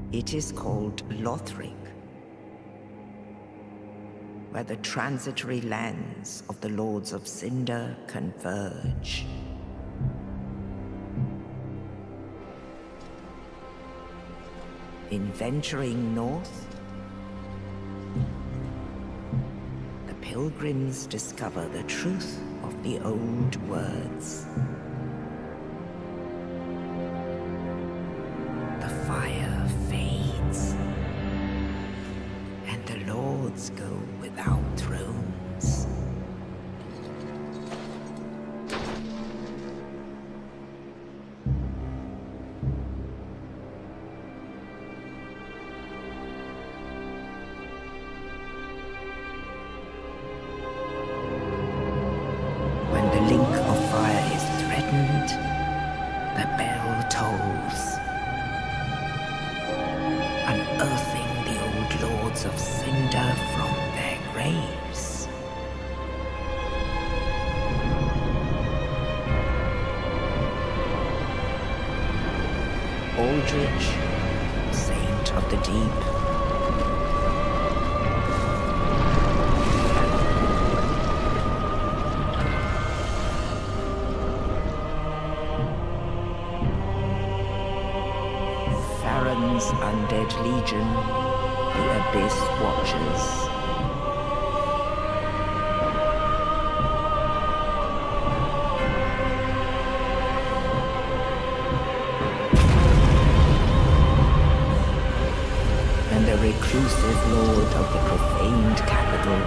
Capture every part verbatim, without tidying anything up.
It is called Lothric, where the transitory lands of the Lords of Cinder converge. In venturing north, the pilgrims discover the truth of the old words. The fire fades, and the lords go without thrones. When the link of fire is threatened, the bell tolls, unearthing the old lords of Cinder from their graves. Aldrich, saint of the deep, Farron's undead legion, the Abyss Watchers. And the reclusive lord of the profaned capital.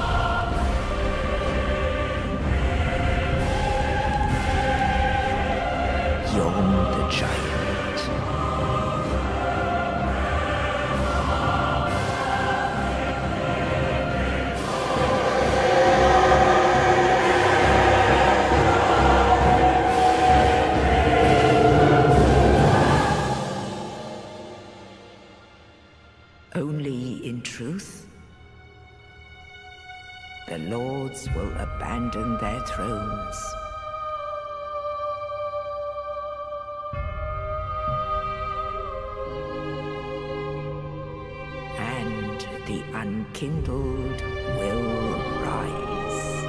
Yom the Giant. Only in truth, the lords will abandon their thrones. And the unkindled will rise.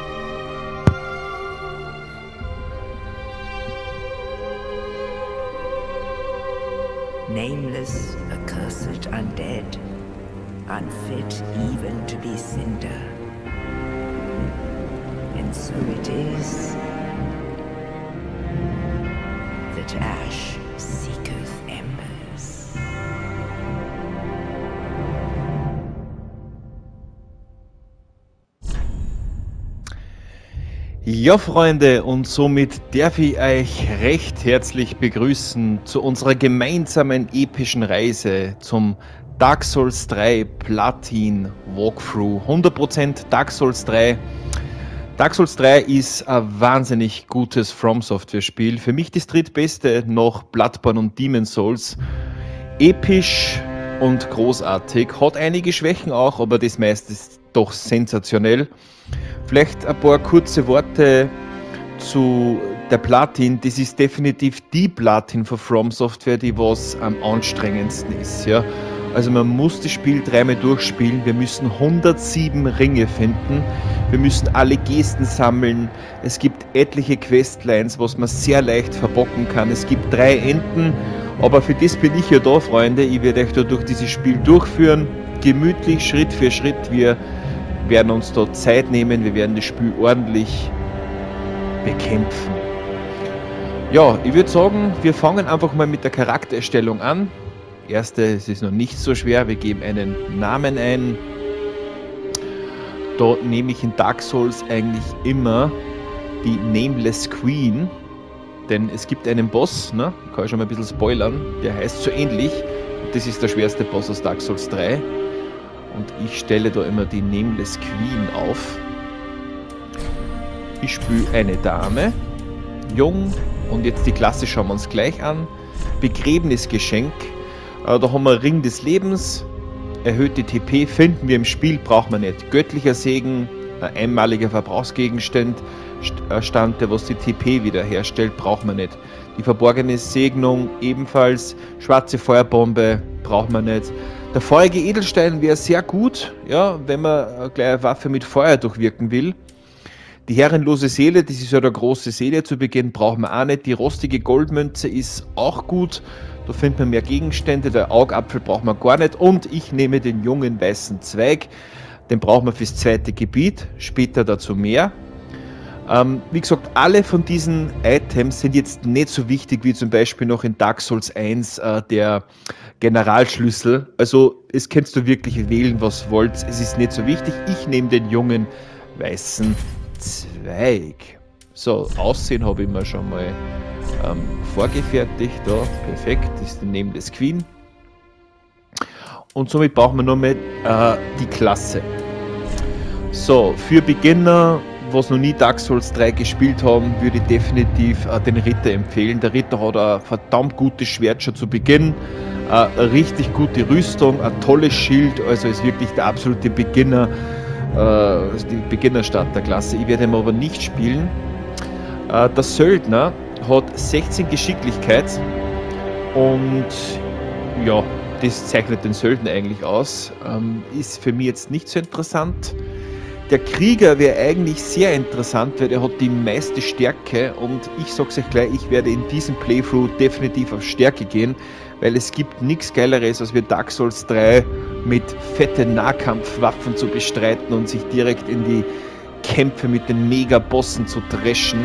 Nameless, accursed undead, unfit even to be cinder. And so it is that ash seeketh embers. Ja, Freunde, und somit darf ich euch recht herzlich begrüßen zu unserer gemeinsamen epischen Reise zum Dark Souls drei Platin Walkthrough. hundert Prozent Dark Souls drei. Dark Souls drei ist ein wahnsinnig gutes From Software Spiel. Für mich das drittbeste nach Bloodborne und Demon's Souls. Episch und großartig. Hat einige Schwächen auch, aber das meiste ist doch sensationell. Vielleicht ein paar kurze Worte zu der Platin. Das ist definitiv die Platin von From Software, die was am anstrengendsten ist. Ja? Also man muss das Spiel dreimal durchspielen. Wir müssen hundertsieben Ringe finden. Wir müssen alle Gesten sammeln. Es gibt etliche Questlines, was man sehr leicht verbocken kann. Es gibt drei Enden. Aber für das bin ich ja da, Freunde. Ich werde euch da durch dieses Spiel durchführen. Gemütlich, Schritt für Schritt. Wir werden uns dort Zeit nehmen. Wir werden das Spiel ordentlich bekämpfen. Ja, ich würde sagen, wir fangen einfach mal mit der Charaktererstellung an. Erste, es ist noch nicht so schwer. Wir geben einen Namen ein. Da nehme ich in Dark Souls eigentlich immer die Nameless Queen. Denn es gibt einen Boss, ne? Kann ich schon mal ein bisschen spoilern, der heißt so ähnlich. Das ist der schwerste Boss aus Dark Souls drei. Und ich stelle da immer die Nameless Queen auf. Ich spiele eine Dame, jung, und jetzt die Klasse schauen wir uns gleich an. Begräbnisgeschenk, äh, da haben wir Ring des Lebens, erhöhte T P, finden wir im Spiel, braucht man nicht. Göttlicher Segen, ein einmaliger Verbrauchsgegenstand, Stand, der was die T P wiederherstellt, braucht man nicht. Die verborgene Segnung ebenfalls. Schwarze Feuerbombe braucht man nicht. Der feurige Edelstein wäre sehr gut, ja, wenn man gleich eine Waffe mit Feuer durchwirken will. Die herrenlose Seele, das ist ja der große Seele zu Beginn, braucht man auch nicht. Die rostige Goldmünze ist auch gut. Da findet man mehr Gegenstände. Der Augapfel braucht man gar nicht. Und ich nehme den jungen weißen Zweig. Den braucht man fürs zweite Gebiet. Später dazu mehr. Ähm, wie gesagt, alle von diesen Items sind jetzt nicht so wichtig wie zum Beispiel noch in Dark Souls eins äh, der Generalschlüssel. Also es kannst du wirklich wählen, was wollt. Es ist nicht so wichtig. Ich nehme den jungen weißen Zweig. So, Aussehen habe ich mir schon mal ähm, vorgefertigt. Da, perfekt, das ist neben des Queen. Und somit brauchen wir nochmal äh, die Klasse. So, für Beginner, was noch nie Dark Souls drei gespielt haben, würde ich definitiv äh, den Ritter empfehlen. Der Ritter hat ein verdammt gutes Schwert schon zu Beginn, äh, eine richtig gute Rüstung, ein tolles Schild, also ist wirklich der absolute Beginner, äh, die Beginner-Starterklasse. Ich werde ihn aber nicht spielen. Äh, der Söldner hat sechzehn Geschicklichkeit und ja, das zeichnet den Söldner eigentlich aus. Ähm, ist für mich jetzt nicht so interessant. Der Krieger wäre eigentlich sehr interessant, weil er hat die meiste Stärke und ich sag's euch gleich, ich werde in diesem Playthrough definitiv auf Stärke gehen, weil es gibt nichts Geileres, als wir Dark Souls drei mit fetten Nahkampfwaffen zu bestreiten und sich direkt in die Kämpfe mit den Megabossen zu dreschen.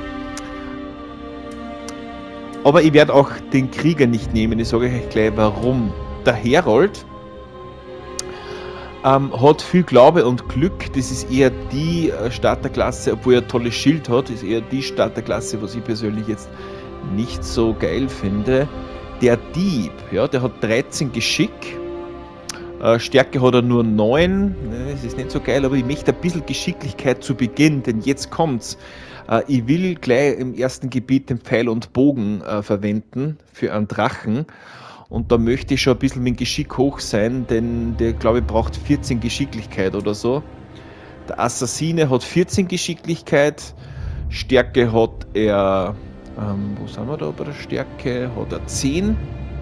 Aber ich werde auch den Krieger nicht nehmen, ich sage euch gleich warum. Der Herold Ähm, hat viel Glaube und Glück, das ist eher die äh, Starterklasse, obwohl er ein tolles Schild hat, ist eher die Starterklasse, was ich persönlich jetzt nicht so geil finde. Der Dieb, ja, der hat dreizehn Geschick, äh, Stärke hat er nur neun, ne, das ist nicht so geil, aber ich möchte ein bisschen Geschicklichkeit zu Beginn, denn jetzt kommt's. Äh, ich will gleich im ersten Gebiet den Pfeil und Bogen äh, verwenden für einen Drachen. Und da möchte ich schon ein bisschen mit dem Geschick hoch sein, denn der, glaube ich, braucht vierzehn Geschicklichkeit oder so. Der Assassine hat vierzehn Geschicklichkeit, Stärke hat er, ähm, wo sind wir da bei der Stärke, hat er zehn.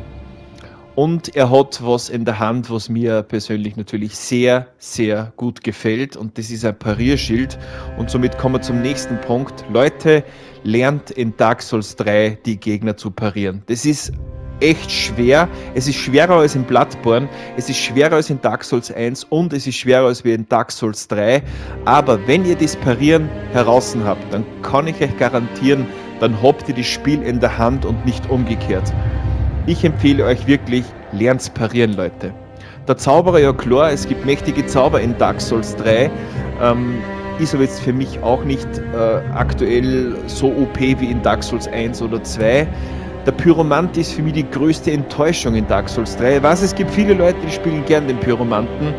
Und er hat was in der Hand, was mir persönlich natürlich sehr, sehr gut gefällt. Und das ist ein Parierschild. Und somit kommen wir zum nächsten Punkt. Leute, lernt in Dark Souls drei die Gegner zu parieren. Das ist echt schwer. Es ist schwerer als in Bloodborne, es ist schwerer als in Dark Souls eins und es ist schwerer als wie in Dark Souls drei. Aber wenn ihr das Parieren heraus habt, dann kann ich euch garantieren, dann habt ihr das Spiel in der Hand und nicht umgekehrt. Ich empfehle euch wirklich, lernt parieren, Leute. Der Zauberer, ja klar, es gibt mächtige Zauber in Dark Souls drei. Ähm, ist aber jetzt für mich auch nicht äh, aktuell so O P wie in Dark Souls eins oder zwei. Der Pyromant ist für mich die größte Enttäuschung in Dark Souls drei. Ich weiß, es gibt viele Leute, die spielen gern den Pyromanten.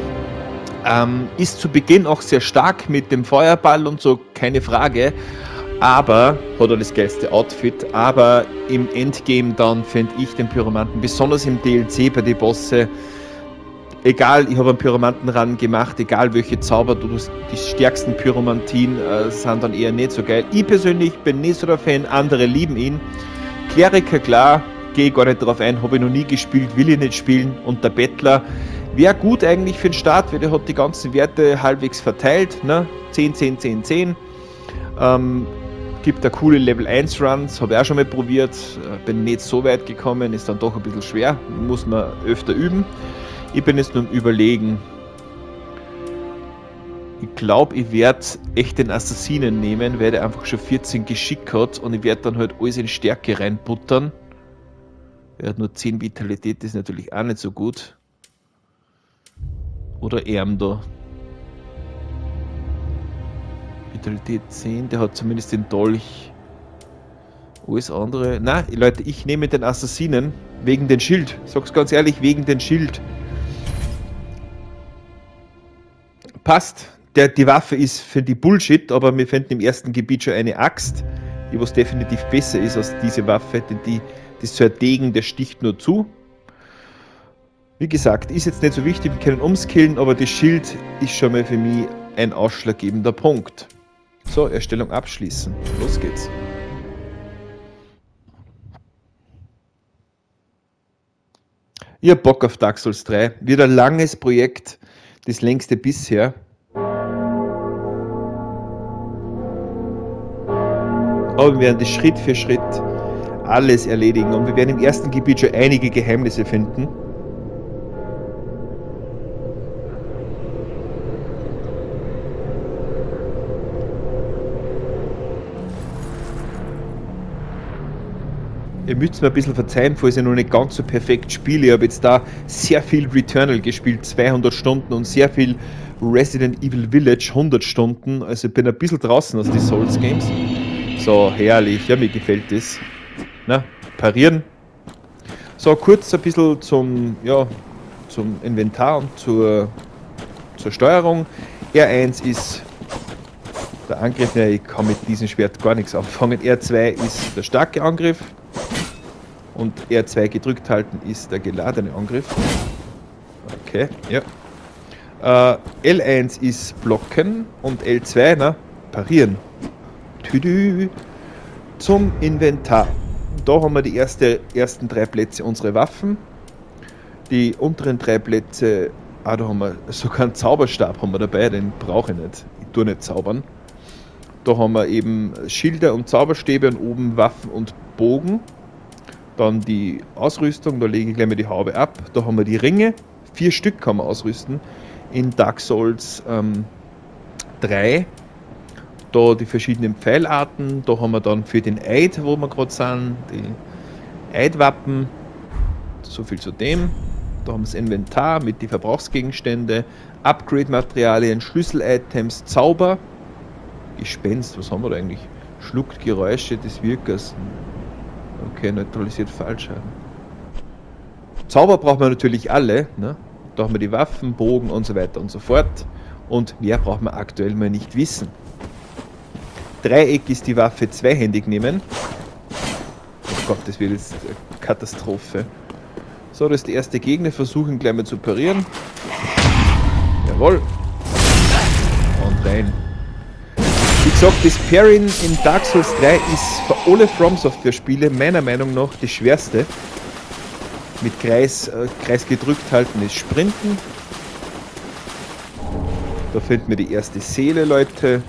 Ähm, ist zu Beginn auch sehr stark mit dem Feuerball und so, keine Frage. Aber, hat er das geilste Outfit, aber im Endgame dann finde ich den Pyromanten, besonders im D L C bei den Bosse, egal, ich habe einen Pyromanten ran gemacht, egal welche Zauber, du, die stärksten Pyromantien äh, sind dann eher nicht so geil. Ich persönlich bin nicht so der Fan, andere lieben ihn. Kleriker, klar, gehe ich gar nicht drauf ein, habe ich noch nie gespielt, will ich nicht spielen. Und der Bettler wäre gut eigentlich für den Start, weil der hat die ganzen Werte halbwegs verteilt, ne? zehn, zehn, zehn, zehn. Ähm, gibt da coole Level eins Runs, habe ich auch schon mal probiert, bin nicht so weit gekommen, ist dann doch ein bisschen schwer, muss man öfter üben. Ich bin jetzt nur am Überlegen. Ich glaube, ich werde echt den Assassinen nehmen, weil der einfach schon vierzehn Geschick hat und ich werde dann halt alles in Stärke reinbuttern. Er hat nur zehn Vitalität, das ist natürlich auch nicht so gut. Oder Erm da. Vitalität zehn, der hat zumindest den Dolch. Alles andere. Nein, Leute, ich nehme den Assassinen wegen den Schild. Ich sag's ganz ehrlich, wegen den Schild. Passt. Der, die Waffe ist für die Bullshit, aber wir finden im ersten Gebiet schon eine Axt, die was definitiv besser ist als diese Waffe, denn die, das ist so ein Degen, der sticht nur zu. Wie gesagt, ist jetzt nicht so wichtig, wir können umskillen, aber das Schild ist schon mal für mich ein ausschlaggebender Punkt. So, Erstellung abschließen. Los geht's. Ich hab Bock auf Dark Souls drei. Wird ein langes Projekt, das längste bisher. Aber wir werden das Schritt für Schritt alles erledigen und wir werden im ersten Gebiet schon einige Geheimnisse finden. Ihr müsst mir ein bisschen verzeihen, falls ich noch nicht ganz so perfekt spiele. Ich habe jetzt da sehr viel Returnal gespielt, zweihundert Stunden, und sehr viel Resident Evil Village, hundert Stunden. Also ich bin ein bisschen draußen aus den Souls Games. So, herrlich, ja, mir gefällt das. Na, parieren. So, kurz ein bisschen zum, ja, zum Inventar und zur, zur Steuerung. R eins ist der Angriff, ja, ich kann mit diesem Schwert gar nichts anfangen. R zwei ist der starke Angriff. Und R zwei gedrückt halten ist der geladene Angriff. Okay, ja. Äh, L eins ist blocken und L zwei, na, parieren. Tüdü. Zum Inventar. Da haben wir die erste, ersten drei Plätze unsere Waffen. Die unteren drei Plätze, ah, da haben wir sogar einen Zauberstab haben wir dabei, den brauche ich nicht. Ich tue nicht zaubern. Da haben wir eben Schilder und Zauberstäbe und oben Waffen und Bogen. Dann die Ausrüstung, da lege ich gleich mal die Haube ab. Da haben wir die Ringe, vier Stück kann man ausrüsten. In Dark Souls ähm, drei. Da die verschiedenen Pfeilarten. Da haben wir dann für den Eid, wo wir gerade sind, die Eidwappen. So viel zu dem. Da haben wir das Inventar mit den Verbrauchsgegenstände, Upgrade-Materialien, Schlüssel-Items, Zauber, Gespenst, was haben wir da eigentlich? Schluckt Geräusche des Wirkers. Okay, neutralisiert Fallschaden. Zauber braucht man natürlich alle. Ne? Da haben wir die Waffen, Bogen und so weiter und so fort. Und mehr braucht man aktuell mal nicht wissen. Dreieck ist die Waffe zweihändig nehmen. Oh Gott, das wird jetzt eine Katastrophe. So, das ist der erste Gegner. Versuchen gleich mal zu parieren. Jawohl. Und rein. Wie gesagt, das Parrying in Dark Souls drei ist für alle From Software Spiele meiner Meinung nach das schwerste. Mit Kreis, äh, Kreis gedrückt halten ist Sprinten. Da finden wir die erste Seele, Leute.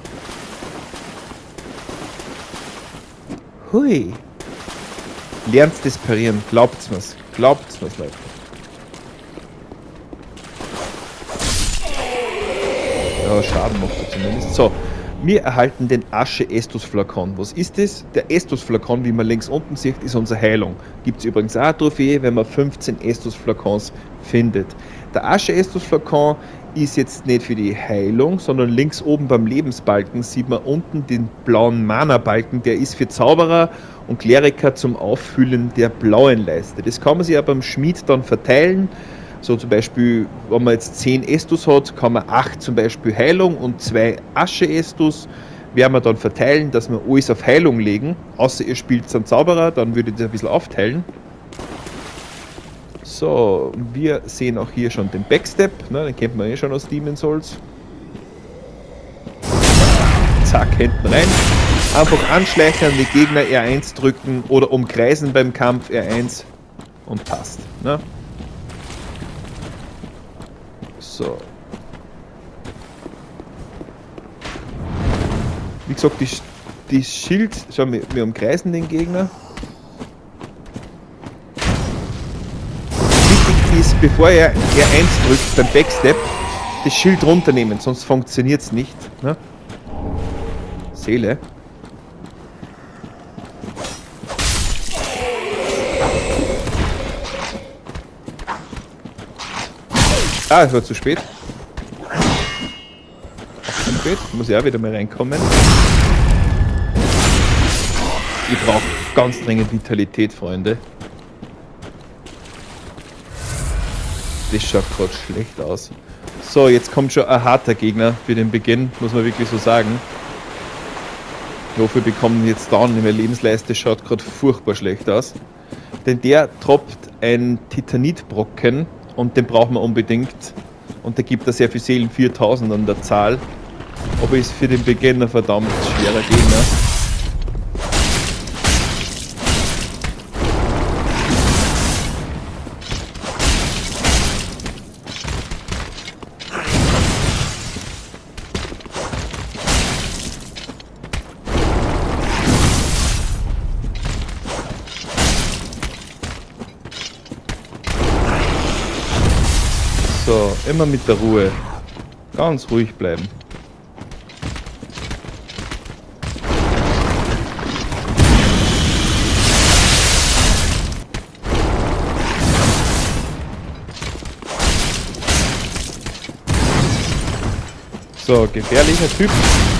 Hui. Lernt das Parieren, glaubt's mir's. Glaubt's mir's, Leute. Ja, Schaden macht er zumindest. So. Wir erhalten den Asche-Estus-Flakon. Was ist das? Der Estus-Flakon, wie man links unten sieht, ist unsere Heilung. Gibt es übrigens auch eine Trophäe, wenn man fünfzehn Estus-Flakons findet. Der Asche-Estus-Flakon ist jetzt nicht für die Heilung, sondern links oben beim Lebensbalken sieht man unten den blauen Mana-Balken. Der ist für Zauberer und Kleriker zum Auffüllen der blauen Leiste. Das kann man sich ja beim Schmied dann verteilen. So zum Beispiel, wenn man jetzt zehn Estus hat, kann man acht zum Beispiel Heilung und zwei Asche-Estus. Werden wir dann verteilen, dass wir alles auf Heilung legen. Außer ihr spielt einen Zauberer, dann würde ich das ein bisschen aufteilen. So, wir sehen auch hier schon den Backstep. Ne, den kennt man eh schon aus Demon's Souls. Zack, hinten rein. Einfach anschleichen, die Gegner R eins drücken oder umkreisen beim Kampf R eins und passt. Ne? So. Wie gesagt, die, die Schild, schau, wir, wir umkreisen den Gegner. Wichtig ist, bevor er R eins drückt beim Backstep, das Schild runternehmen, sonst funktioniert es nicht. Ne? Seele. Ah, es war zu spät. Zu spät. Muss ich auch wieder mal reinkommen. Ich brauche ganz dringend Vitalität, Freunde. Das schaut gerade schlecht aus. So, jetzt kommt schon ein harter Gegner für den Beginn, muss man wirklich so sagen. Ich hoffe, wir bekommen jetzt down in der Lebensleiste, schaut gerade furchtbar schlecht aus. Denn der droppt ein Titanitbrocken. Und den brauchen wir unbedingt. Und der gibt da sehr viel Seelen, viertausend an der Zahl. Aber ist für den Beginner verdammt schwerer Gegner. So, immer mit der Ruhe. Ganz ruhig bleiben. So, gefährlicher Typ.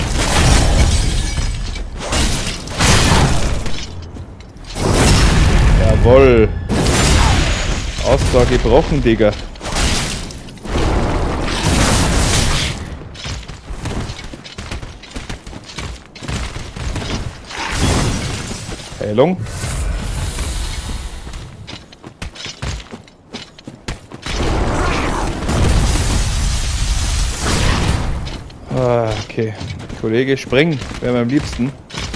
Jawohl. Ausdauer gebrochen, Digga. Heilung. Ah, okay. Kollege, spring. Wäre mir am liebsten.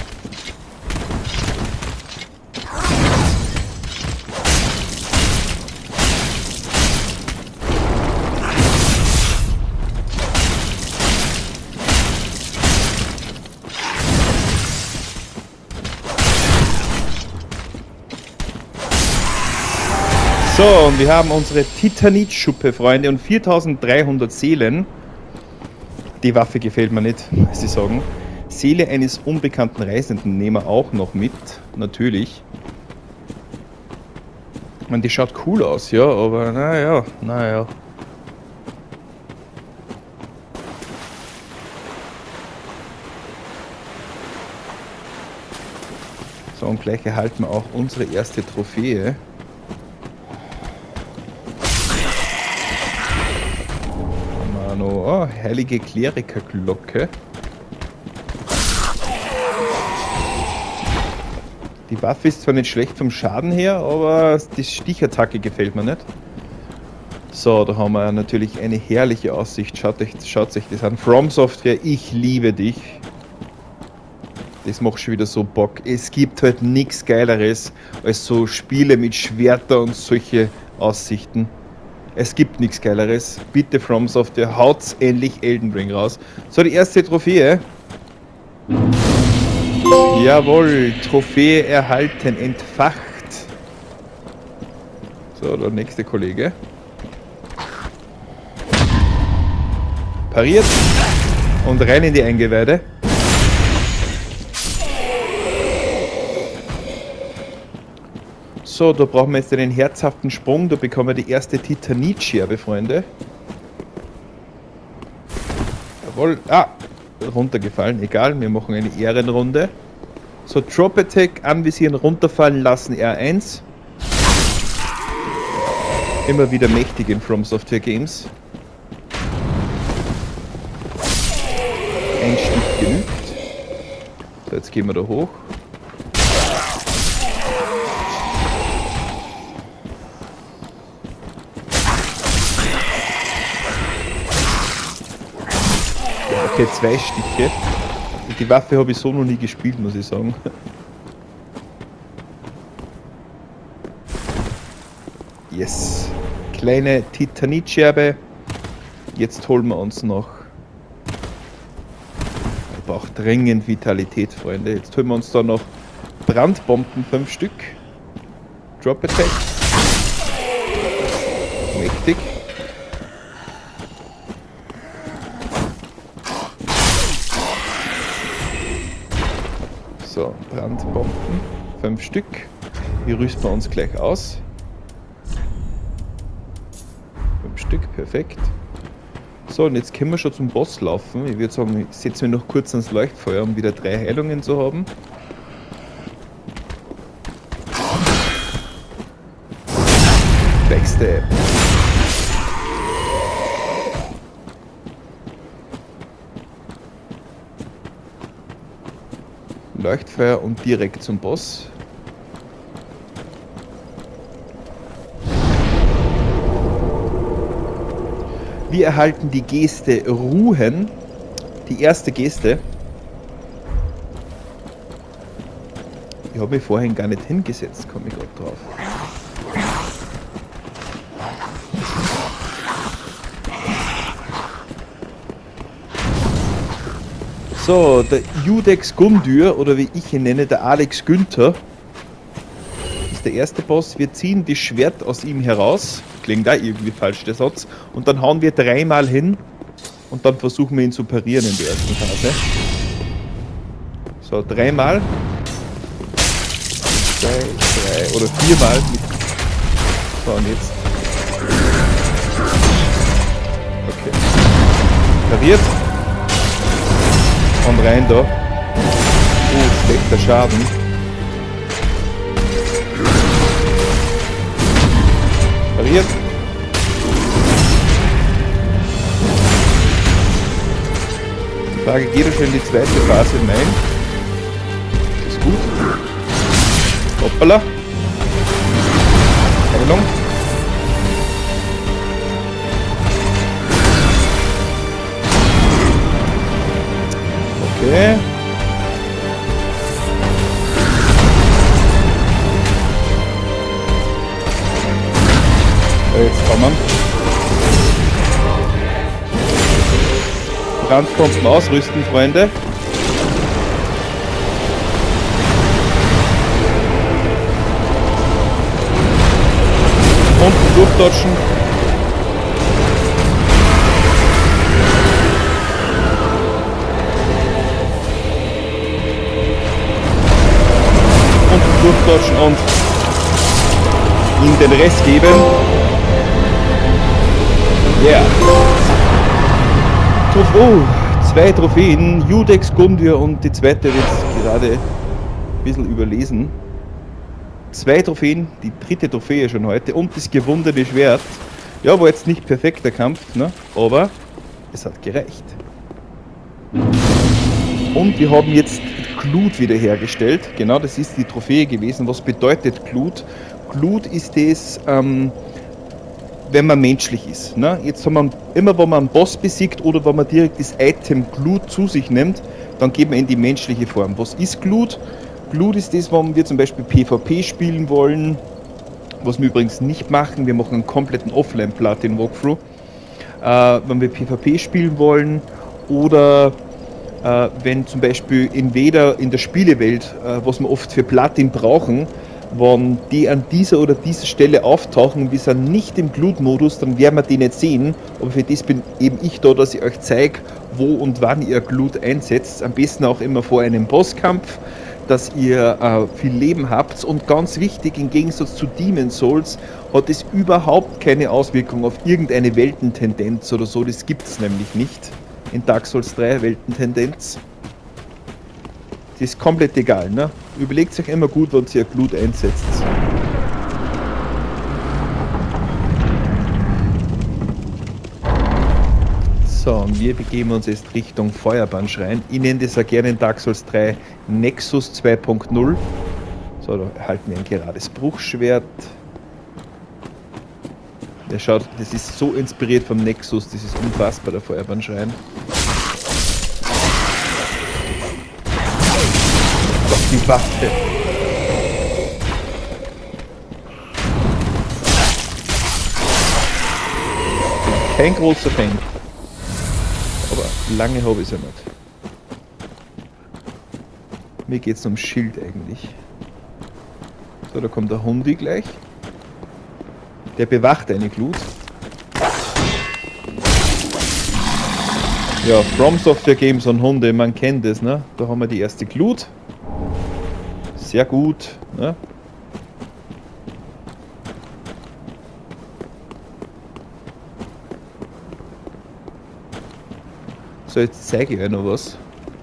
So, und wir haben unsere Titanitschuppe, Freunde, und viertausenddreihundert Seelen. Die Waffe gefällt mir nicht, muss ich sagen. Seele eines unbekannten Reisenden nehmen wir auch noch mit, natürlich. Ich meine, die schaut cool aus, ja, aber naja, naja. So, und gleich erhalten wir auch unsere erste Trophäe. Oh, heilige Klerikerglocke. Die Waffe ist zwar nicht schlecht vom Schaden her, aber die Stichattacke gefällt mir nicht. So, da haben wir natürlich eine herrliche Aussicht. Schaut euch, schaut euch das an. From Software, ich liebe dich. Das macht schon wieder so Bock. Es gibt halt nichts Geileres als so Spiele mit Schwerter und solche Aussichten. Es gibt nichts Geileres. Bitte From Software, haut's endlich Elden Ring raus. So, die erste Trophäe. Jawohl, Trophäe erhalten, entfacht. So, der nächste Kollege. Pariert. Und rein in die Eingeweide. So, da brauchen wir jetzt einen herzhaften Sprung. Da bekommen wir die erste Titanitscherbe, Freunde. Jawohl. Ah, runtergefallen. Egal, wir machen eine Ehrenrunde. So, Drop Attack, anvisieren, runterfallen lassen, R eins. Immer wieder mächtig in From Software Games. Ein Stück genügt. So, jetzt gehen wir da hoch. Okay, zwei Stücke. Die Waffe habe ich so noch nie gespielt, muss ich sagen. Yes. Kleine Titanitscherbe. Jetzt holen wir uns noch. Ich brauche dringend Vitalität, Freunde. Jetzt holen wir uns da noch Brandbomben, fünf Stück. Drop Attack. Mächtig. So, Brandbomben, fünf Stück. Die rüsten wir uns gleich aus. Fünf Stück, perfekt. So, und jetzt können wir schon zum Boss laufen. Ich würde sagen, ich setze mich noch kurz ans Leuchtfeuer, um wieder drei Heilungen zu haben. Backstab. Leuchtfeuer und direkt zum Boss. Wir erhalten die Geste Ruhen. Die erste Geste. Ich habe mich vorhin gar nicht hingesetzt, komme ich gerade drauf. So, der Judex Gundyr, oder wie ich ihn nenne, der Alex Günther, ist ist der erste Boss. Wir ziehen das Schwert aus ihm heraus. Klingt da irgendwie falsch, der Satz. Und dann hauen wir dreimal hin. Und dann versuchen wir ihn zu parieren in der ersten Phase. So, dreimal. Zwei, drei oder viermal. So, und jetzt. Okay. Pariert. Und rein da. Oh, schlechter Schaden. Pariert. Die Frage, geht er schon in die zweite Phase hinein? Ist gut. Hoppala. Heilung. Okay. So, jetzt kommen. Brandpumpen ausrüsten, Freunde. Unten durchdodgen. Unten durchdodgen und ihm den Rest geben. Ja. Yeah. Oh, zwei Trophäen, Judex, Gundyr und die zweite wird gerade ein bisschen überlesen. Zwei Trophäen, die dritte Trophäe schon heute und das gewundene Schwert. Ja, war jetzt nicht perfekter Kampf, ne? Aber es hat gereicht. Und wir haben jetzt Glut wiederhergestellt. Genau, das ist die Trophäe gewesen. Was bedeutet Glut? Glut ist das, ähm, wenn man menschlich ist. Ne? Jetzt haben wir immer, wenn man einen Boss besiegt oder wenn man direkt das Item Glut zu sich nimmt, dann geht man in die menschliche Form. Was ist Glut? Glut ist das, wenn wir zum Beispiel PvP spielen wollen, was wir übrigens nicht machen. Wir machen einen kompletten Offline-Platin-Walkthrough. Äh, wenn wir PvP spielen wollen oder äh, wenn zum Beispiel entweder in der Spielewelt, äh, was wir oft für Platin brauchen, wenn die an dieser oder dieser Stelle auftauchen, wir sind nicht im Glut-Modus, dann werden wir die nicht sehen. Aber für das bin eben ich da, dass ich euch zeige, wo und wann ihr Glut einsetzt. Am besten auch immer vor einem Bosskampf, dass ihr äh, viel Leben habt. Und ganz wichtig, im Gegensatz zu Demon's Souls hat es überhaupt keine Auswirkung auf irgendeine Weltentendenz oder so. Das gibt es nämlich nicht in Dark Souls drei, Weltentendenz. Das ist komplett egal, ne? Überlegt euch immer gut, wann ihr Glut einsetzt. So, und wir begeben uns jetzt Richtung Feuerbandschrein. Ich nenne das auch gerne in Dark Souls drei Nexus zwei Punkt null. So, da erhalten wir ein gerades Bruchschwert. Der schaut, das ist so inspiriert vom Nexus, das ist unfassbar, der Feuerbandschrein. Die Waffe. Kein großer Fan. Aber lange habe ich es ja nicht. Mir geht es ums Schild eigentlich. So, da kommt der Hundi gleich. Der bewacht eine Glut. Ja, From Software Games und Hunde, man kennt das, ne? Da haben wir die erste Glut. Sehr gut, ne? So, jetzt zeige ich euch noch was.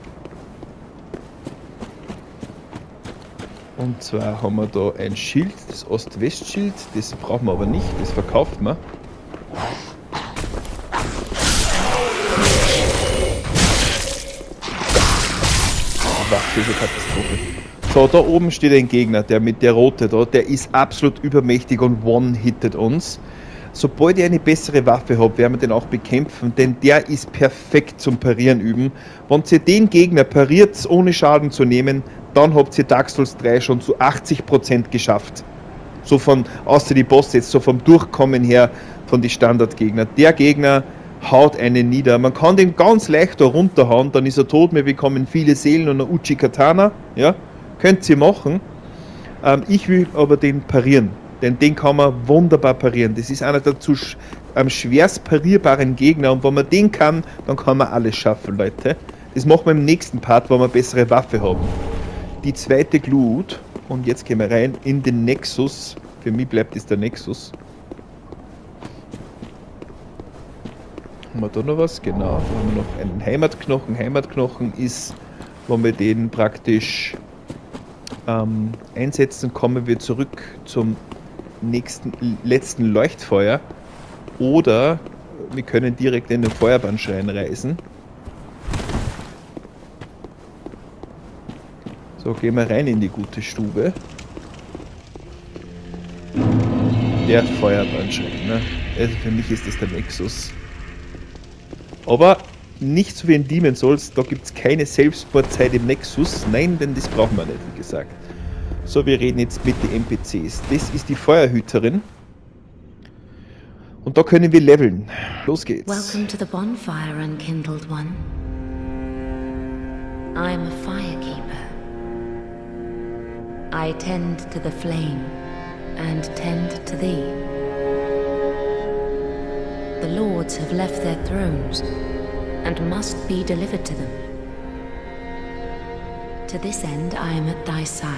Und zwar haben wir da ein Schild, das Ost-West-Schild, das brauchen wir aber nicht, das verkauft man. Die Waffe ist eine Katastrophe. So, da oben steht ein Gegner, der mit der rote da, der ist absolut übermächtig und one-hittet uns. Sobald ihr eine bessere Waffe habt, werden wir den auch bekämpfen, denn der ist perfekt zum Parieren üben. Wenn ihr den Gegner pariert, ohne Schaden zu nehmen, dann habt ihr Dark Souls drei schon zu achtzig Prozent geschafft. So von, außer die Bosse jetzt, so vom Durchkommen her von den Standardgegner. Der Gegner haut einen nieder. Man kann den ganz leicht da runterhauen, dann ist er tot, wir bekommen viele Seelen und eine Uchi Katana, ja. Könnt ihr machen. Ähm, ich will aber den parieren, denn den kann man wunderbar parieren. Das ist einer der zu sch am schwerst parierbaren Gegner und wenn man den kann, dann kann man alles schaffen, Leute. Das machen wir im nächsten Part, wo wir eine bessere Waffe haben. Die zweite Glut und jetzt gehen wir rein in den Nexus. Für mich bleibt es der Nexus. Haben wir da noch was? Genau, da haben wir noch einen Heimatknochen. Heimatknochen ist, wenn wir den praktisch ähm, einsetzen, kommen wir zurück zum nächsten, letzten Leuchtfeuer. Oder wir können direkt in den Feuerbahnschrein reisen. So, gehen wir rein in die gute Stube. Der Feuerbahnschrein, ne? Also für mich ist das der Nexus. Aber nicht so wie in Demon's Souls, da gibt es keine Selbstmordzeit im Nexus. Nein, denn das brauchen wir nicht, wie gesagt. So, wir reden jetzt mit den N P Cs. Das ist die Feuerhüterin. Und da können wir leveln. Los geht's. Welcome to the bonfire, unkindled one. I am a firekeeper. I tend to the flame and tend to thee. The lords have left their thrones and must be delivered to them. To this end I am at thy side.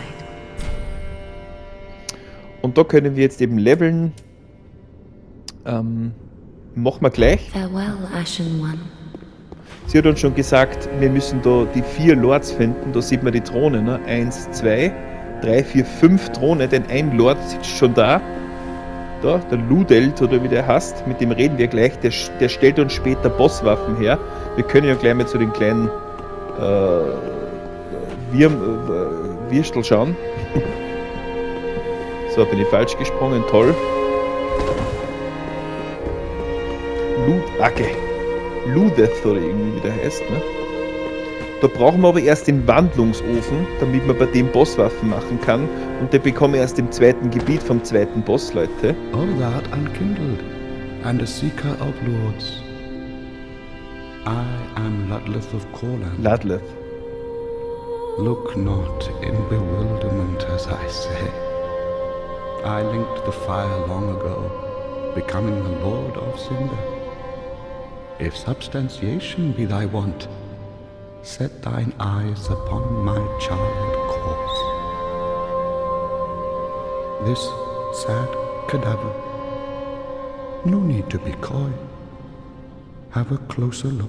Und da können wir jetzt eben leveln. Ähm, machen wir gleich. Farewell, Ashen One. Sie hat uns schon gesagt, wir müssen da die vier Lords finden. Da sieht man die Throne, ne? Eins, zwei, drei, vier, fünf Throne, denn ein Lord sitzt schon da. Da, der Ludelt oder wie der heißt, mit dem reden wir gleich. Der, der stellt uns später Bosswaffen her. Wir können ja gleich mal zu den kleinen äh, Wir, äh, Würstel schauen. So, bin ich falsch gesprungen, toll. Ludacke. Ludeth oder irgendwie wie der heißt, ne? Da brauchen wir aber erst den Wandlungsofen, damit man bei dem Bosswaffen machen kann. Und den bekommen wir erst im zweiten Gebiet vom zweiten Boss, Leute. All that unkindled, and a seeker of lords. I am Ludleth of Corland. Ludleth. Look not in bewilderment as I say. I linked the fire long ago, becoming the Lord of Cinder. If substantiation be thy want, set thine eyes upon my child corpse. This sad cadaver, no need to be coy. Have a closer look.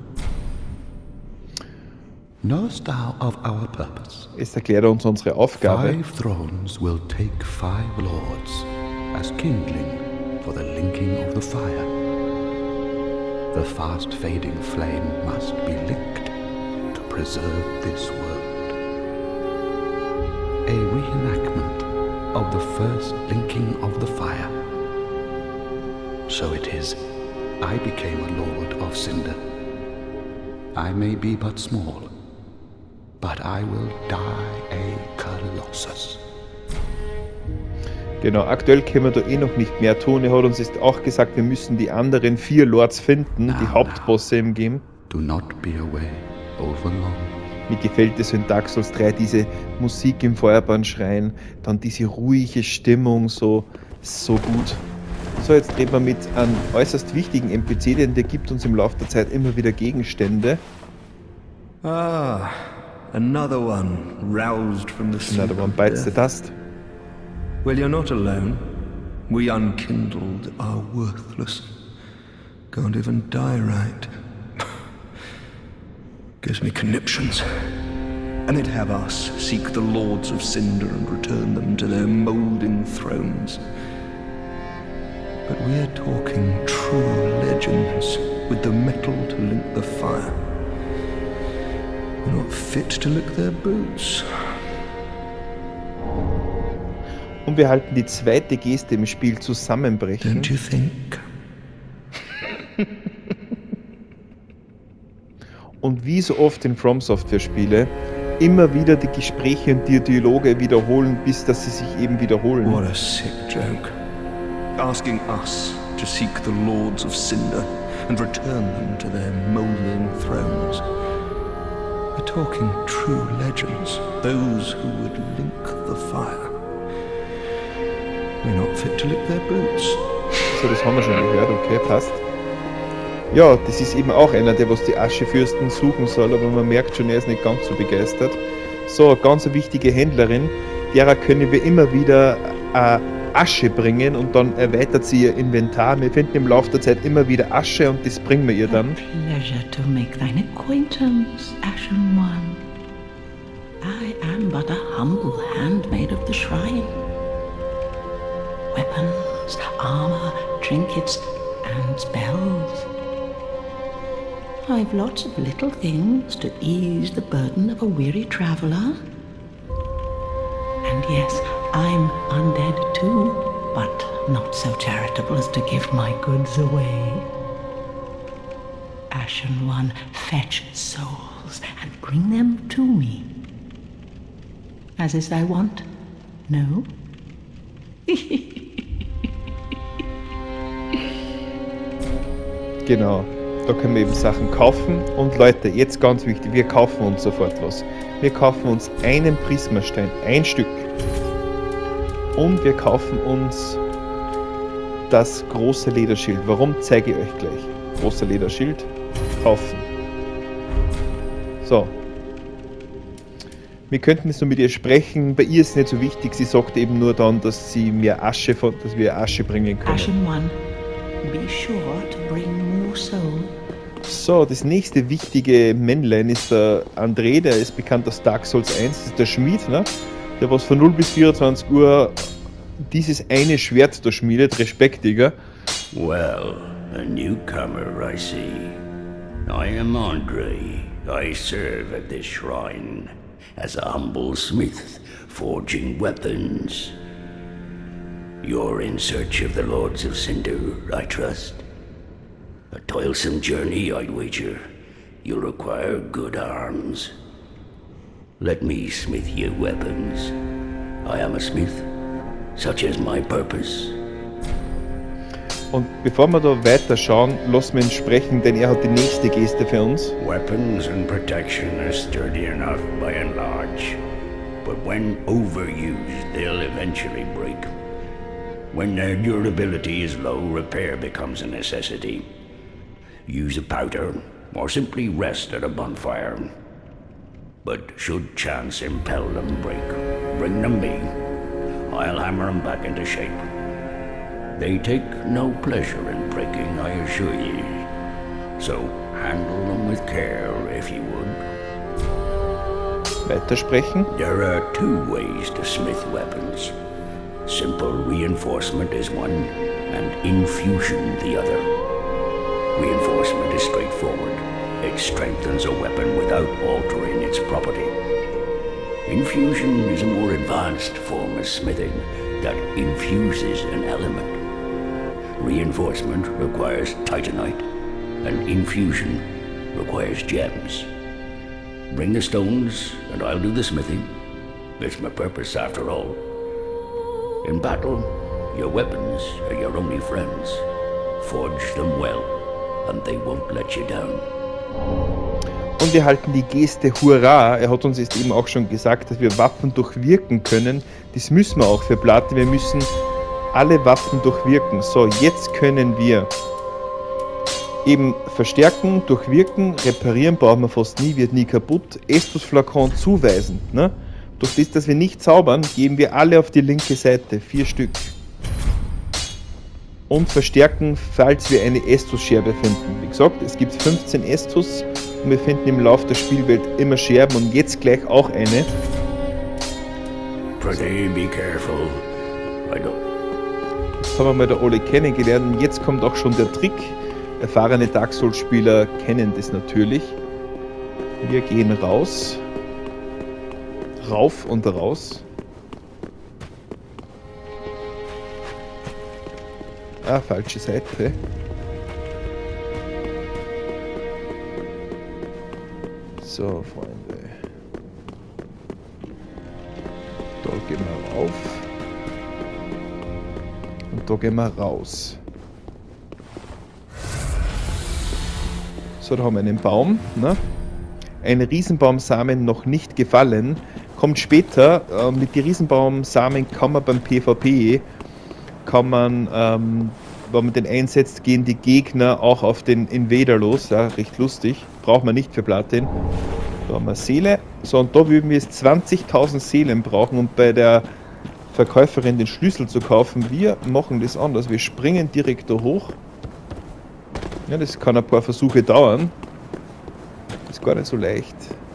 Knowest thou of our purpose? Es erklärt uns unsere Aufgabe. Five thrones will take five lords as kindling for the linking of the fire. The fast fading flame must be licked to preserve this world. A reenactment of the first linking of the fire. So it is, I became a lord of Cinder. I may be but small, but I will die a Colossus. Genau, aktuell können wir da eh noch nicht mehr tun. Er hat uns jetzt auch gesagt, wir müssen die anderen vier Lords finden, Now, die Hauptbosse im Game. Do not be away overlong. Mir gefällt es in Dark Souls drei, diese Musik im Feuerbahnschrein, dann diese ruhige Stimmung, so, so gut. So, jetzt reden wir mit einem äußerst wichtigen N P C, denn der gibt uns im Laufe der Zeit immer wieder Gegenstände. Ah, another one roused from the sleep Another one of bites the death. dust. Well, you're not alone. We unkindled are worthless. Can't even die right. Gives me conniptions. And it'd have us seek the lords of Cinder and return them to their moulding thrones. But we're talking true legends with the metal to link the fire. We're not fit to lick their boots. Und wir halten die zweite Geste im Spiel zusammenbrechen. Don't you think? Und wie so oft in From Software Spiele, immer wieder die Gespräche und die Dialoge wiederholen, bis dass sie sich eben wiederholen. What a sick joke. Asking us to seek the lords of Cinder and return them to their moulding thrones. We're talking true legends, those who would link the fire. we're not fit to lick their boots. So, das haben wir schon gehört, okay, passt. Ja, das ist eben auch einer, der was die Aschefürsten suchen soll, aber man merkt schon, er ist nicht ganz so begeistert. So, eine ganz wichtige Händlerin, derer können wir immer wieder äh, Asche bringen und dann erweitert sie ihr Inventar. Wir finden im Laufe der Zeit immer wieder Asche und das bringen wir ihr dann. Pleasure to make thine acquaintance, Ashen One. I am but a humble handmaid of the shrine. Weapons, armor, trinkets, and spells. I've lots of little things to ease the burden of a weary traveler. And yes, I'm undead too, but not so charitable as to give my goods away. Ashen One, fetch souls and bring them to me. As is thy wont, no? Genau, da können wir eben Sachen kaufen und Leute, jetzt ganz wichtig, wir kaufen uns sofort was. Wir kaufen uns einen Prismastein, ein Stück. Und wir kaufen uns das große Lederschild. Warum, zeige ich euch gleich. Große Lederschild, kaufen. So. Wir könnten so mit ihr sprechen, bei ihr ist es nicht so wichtig, sie sagt eben nur dann, dass sie mir Asche, dass wir Asche bringen können. Ashen One, be sure to bring more soul. So, das nächste wichtige Männlein ist der André, der ist bekannt aus Dark Souls eins, das ist der Schmied, ne? Der was von null bis vierundzwanzig Uhr dieses eine Schwert da schmiedet, Respekt, Digga. Well, a newcomer, I see. I am Andre. I serve at this shrine as a humble smith, forging weapons. You're in search of the Lords of Cinder, I trust. A toilsome journey, I'd wager. You'll require good arms. Let me smith you weapons. I am a smith, such is my purpose. Und bevor wir da weiter schauen, lassen wir ihn sprechen, denn er hat die nächste Geste für uns. Weapons and protection are sturdy enough by and large, but when overused, they'll eventually break. When their durability is low, repair becomes a necessity. Use a powder, or simply rest at a bonfire. But should chance impel them break, bring them me. I'll hammer them back into shape. They take no pleasure in breaking, I assure ye. So handle them with care, if you would. Weitersprechen. There are two ways to smith weapons. Simple reinforcement is one, and infusion the other. Reinforcement is straightforward. It strengthens a weapon without altering its property. Infusion is a more advanced form of smithing that infuses an element. Reinforcement requires titanite, and infusion requires gems. Bring the stones, and I'll do the smithing. It's my purpose, after all. In battle, your weapons are your only friends. Forge them well, and they won't let you down. Und wir halten die Geste Hurra. Er hat uns jetzt eben auch schon gesagt, dass wir Waffen durchwirken können. Das müssen wir auch für Platin. Wir müssen alle Waffen durchwirken. So, jetzt können wir eben verstärken, durchwirken, reparieren brauchen wir fast nie, wird nie kaputt. Estus-Flakon zuweisen. Ne? Durch das, dass wir nicht zaubern, geben wir alle auf die linke Seite. Vier Stück. Und verstärken, falls wir eine Estus-Scherbe finden. Wie gesagt, es gibt fünfzehn Estus und wir finden im Laufe der Spielwelt immer Scherben und jetzt gleich auch eine. Pretty be careful. I don't. Jetzt haben wir mal da alle kennengelernt und jetzt kommt auch schon der Trick. Erfahrene Dark Souls-Spieler kennen das natürlich. Wir gehen raus. Rauf und raus. Ah, falsche Seite. So, Freunde. Da gehen wir rauf. Und da gehen wir raus. So, da haben wir einen Baum. Ne? Ein Riesenbaumsamen noch nicht gefallen. Kommt später. Äh, mit den Riesenbaumsamen kann man beim PvP kann man, ähm, wenn man den einsetzt, gehen die Gegner auch auf den Invader los. Ja, recht lustig. Braucht man nicht für Platin. Da haben wir Seele. So, und da würden wir jetzt zwanzigtausend Seelen brauchen, um bei der Verkäuferin den Schlüssel zu kaufen. Wir machen das anders. Wir springen direkt da hoch. Ja, das kann ein paar Versuche dauern. Ist gar nicht so leicht.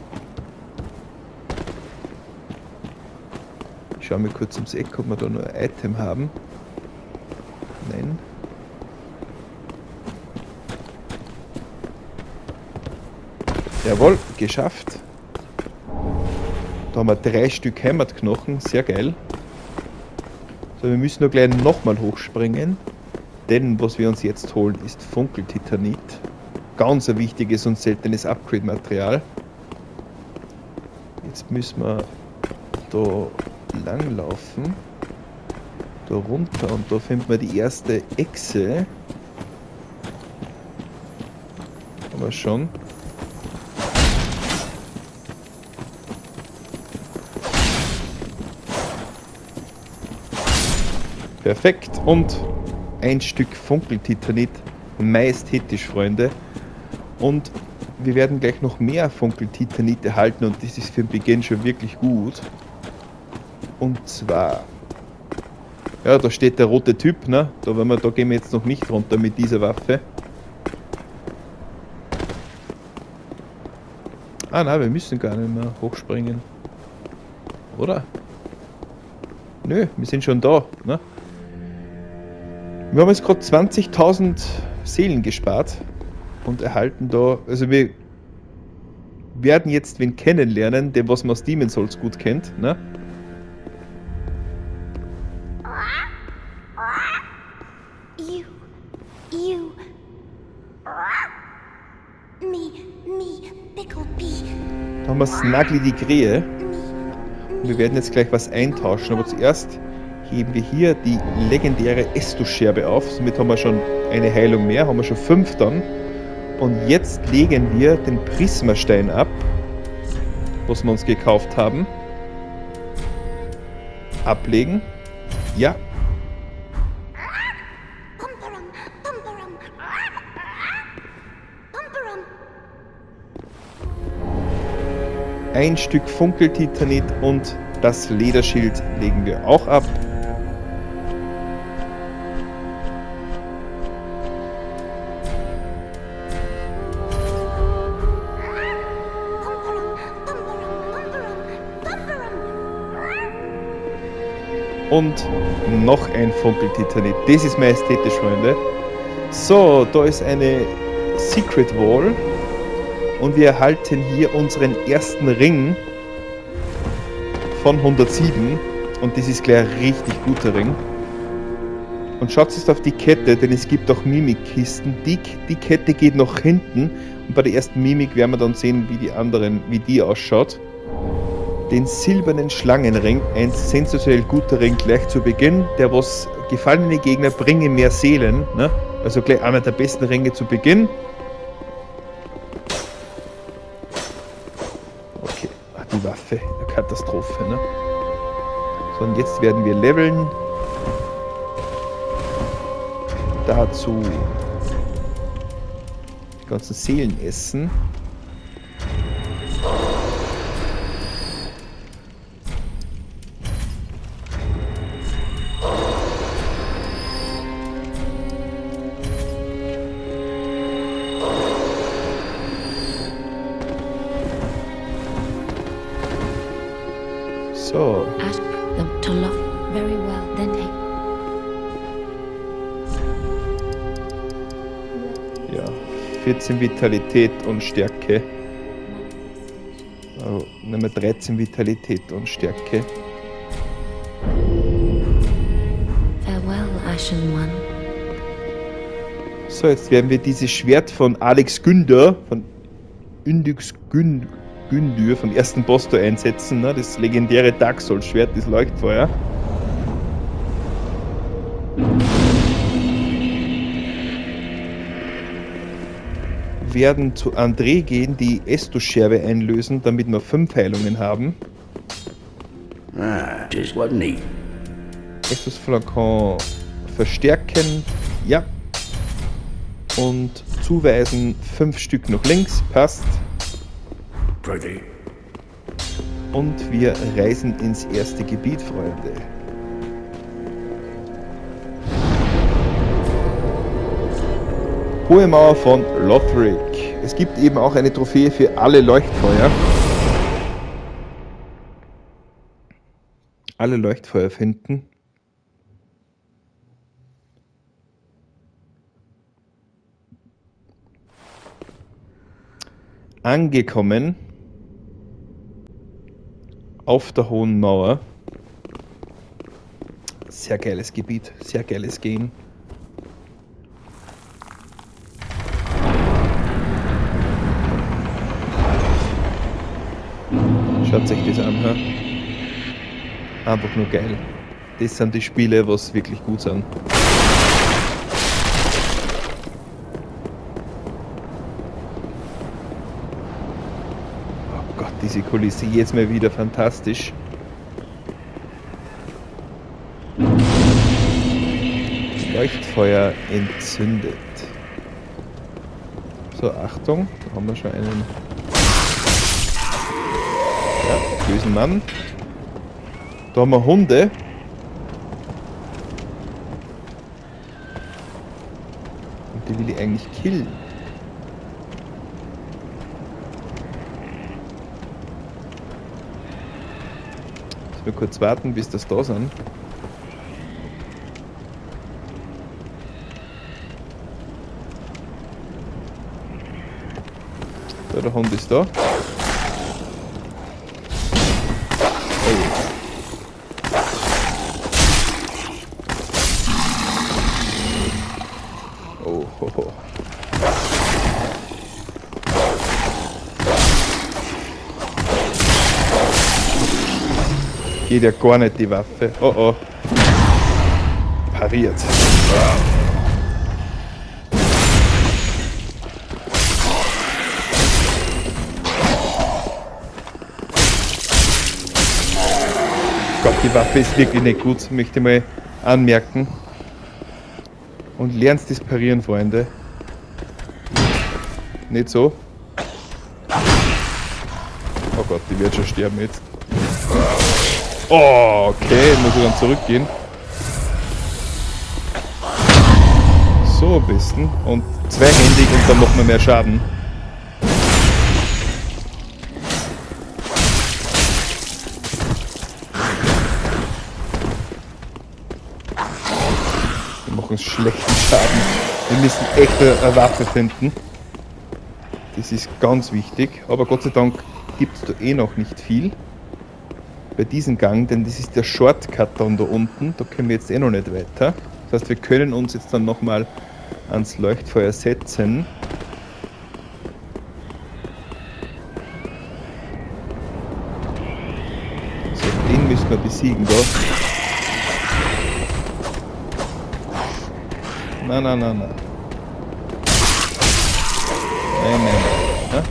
Ich schaue mir kurz ums Eck, ob wir da nur ein Item haben. Nein. Jawohl, geschafft. Da haben wir drei Stück Heimatknochen, sehr geil. So, wir müssen nur gleich nochmal hochspringen. Denn was wir uns jetzt holen, ist Funkeltitanit. Ganz ein wichtiges und seltenes Upgrade-Material. Jetzt müssen wir da lang laufen. Da runter und da finden wir die erste Echse. Aber schon. Perfekt. Und ein Stück Funkeltitanit. Majestätisch, Freunde. Und wir werden gleich noch mehr Funkeltitanit erhalten und das ist für den Beginn schon wirklich gut. Und zwar, ja, da steht der rote Typ, ne? Da, wenn wir, da gehen wir jetzt noch nicht runter mit dieser Waffe. Ah nein, wir müssen gar nicht mehr hochspringen. Oder? Nö, wir sind schon da, ne? Wir haben jetzt gerade zwanzigtausend Seelen gespart und erhalten da, also wir werden jetzt wen kennenlernen, der was man aus Demon's Souls gut kennt, ne? You, you, me, me, Picklebee. Da haben wir Snuggly die Krähe. Und wir werden jetzt gleich was eintauschen, aber zuerst heben wir hier die legendäre Estus-Scherbe auf. Somit haben wir schon eine Heilung mehr, haben wir schon fünf dann. Und jetzt legen wir den Prismastein ab, was wir uns gekauft haben. Ablegen. Ja. Ein Stück Funkeltitanit und das Lederschild legen wir auch ab. Und noch ein Funkeltitanit. Das ist majestätisch, Freunde. So, da ist eine Secret Wall. Und wir erhalten hier unseren ersten Ring von hundertsieben. Und das ist gleich ein richtig guter Ring. Und schaut jetzt auf die Kette, denn es gibt auch Mimikkisten. Die, die Kette geht nach hinten. Und bei der ersten Mimik werden wir dann sehen, wie die anderen, wie die ausschaut. Den silbernen Schlangenring, ein sensationell guter Ring gleich zu Beginn. Der was gefallene Gegner bringen mehr Seelen. Ne? Also gleich einer der besten Ringe zu Beginn. Okay, ach, die Waffe, eine Katastrophe. Ne? So, und jetzt werden wir leveln. Dazu die ganzen Seelen essen. So. Ask them to love very well, then take. Ja, vierzehn Vitalität und Stärke. Oh, nehmen wir dreizehn Vitalität und Stärke. Farewell, Ashen One. So, jetzt werden wir dieses Schwert von Alex Günder, von Yndyx Gün, Gündyr, vom ersten Boss da einsetzen. Ne? Das legendäre Dark Souls Schwert, das Leuchtfeuer. Werden zu André gehen, die Estus-Scherbe einlösen, damit wir fünf Heilungen haben. Ah, just wasn't he? Estus Flakon verstärken. Ja. Und zuweisen fünf Stück nach links. Passt. Pretty. Und wir reisen ins erste Gebiet, Freunde. Hohe Mauer von Lothric. Es gibt eben auch eine Trophäe für alle Leuchtfeuer. Alle Leuchtfeuer finden. Angekommen auf der Hohen Mauer. Sehr geiles Gebiet, sehr geiles Game. Schaut euch das an, ha? Einfach nur geil. Das sind die Spiele, was wirklich gut sind. Oh Gott, diese Kulisse jetzt mal wieder fantastisch. Leuchtfeuer entzündet. So, Achtung, da haben wir schon einen ja, bösen Mann. Da haben wir Hunde. Und die will ich eigentlich killen. Müssen wir kurz warten, bis das da sind. So, der Hund ist da. Oh, ho, ho. Geht ja gar nicht die Waffe. Oh oh. Pariert. Gott, die Waffe ist wirklich nicht gut, möchte ich mal anmerken. Und lernst das Parieren, Freunde. Nicht so. Oh Gott, die wird schon sterben jetzt. Oh, okay, muss ich dann zurückgehen. So ein bisschen. Und zweihändig und dann machen wir mehr Schaden. Wir machen schlechten Schaden. Wir müssen echt eine Waffe finden. Das ist ganz wichtig. Aber Gott sei Dank gibt es da eh noch nicht viel. Bei diesem Gang, denn das ist der Shortcut dann da unten. Da können wir jetzt eh noch nicht weiter. Das heißt, wir können uns jetzt dann nochmal ans Leuchtfeuer setzen. So, den müssen wir besiegen da. Nein, nein, nein, nein. Nein, nein, nein.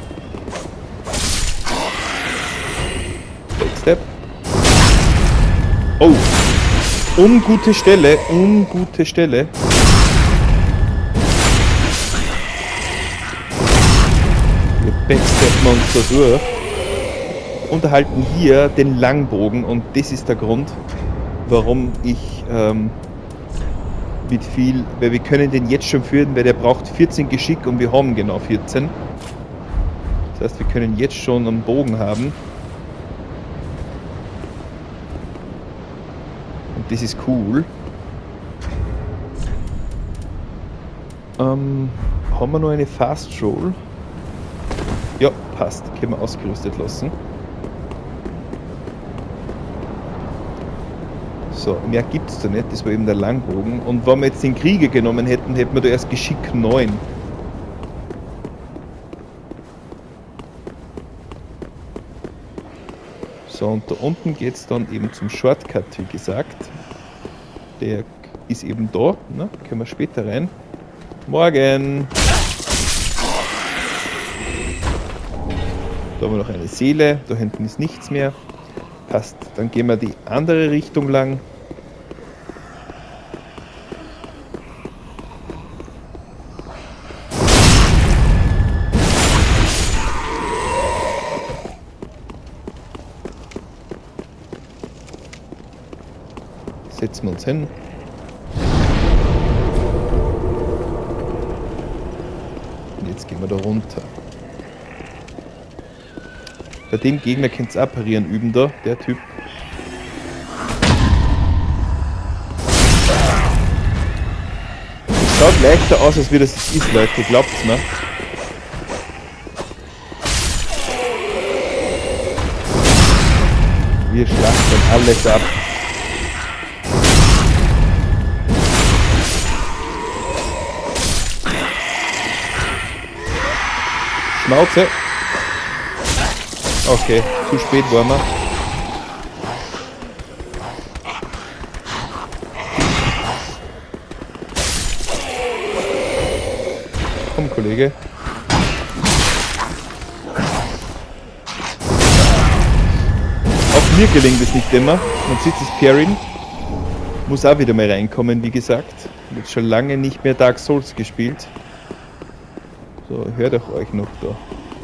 Backstep. Oh! Ungute Stelle, ungute Stelle. Wir backsteppen uns da durch. Und erhalten hier den Langbogen. Und das ist der Grund, warum ich ähm, mit viel, weil wir können den jetzt schon führen, weil der braucht vierzehn Geschick und wir haben genau vierzehn. Das heißt, wir können jetzt schon einen Bogen haben. Und das ist cool. Ähm, haben wir noch eine Fast Roll? Ja, passt. Können wir ausgerüstet lassen. So, mehr gibt es da nicht, das war eben der Langbogen. Und wenn wir jetzt den Krieger genommen hätten, hätten wir da erst Geschick neun. So, und da unten geht es dann eben zum Shortcut, wie gesagt. Der ist eben da, ne? Können wir später rein. Morgen! Da haben wir noch eine Seele, da hinten ist nichts mehr. Passt, dann gehen wir die andere Richtung lang. Setzen wir uns hin. Und jetzt gehen wir da runter. Bei dem Gegner könnt ihr auch parieren üben da, der Typ. Es schaut leichter aus, als wie das ist, Leute, glaubt's mir. Wir schlachten alles ab. Schnauze. Okay, zu spät waren wir. Komm, Kollege. Auch mir gelingt es nicht immer. Man sieht es, Perrin muss auch wieder mal reinkommen, wie gesagt. Ich habe schon lange nicht mehr Dark Souls gespielt. So, hört doch euch noch da.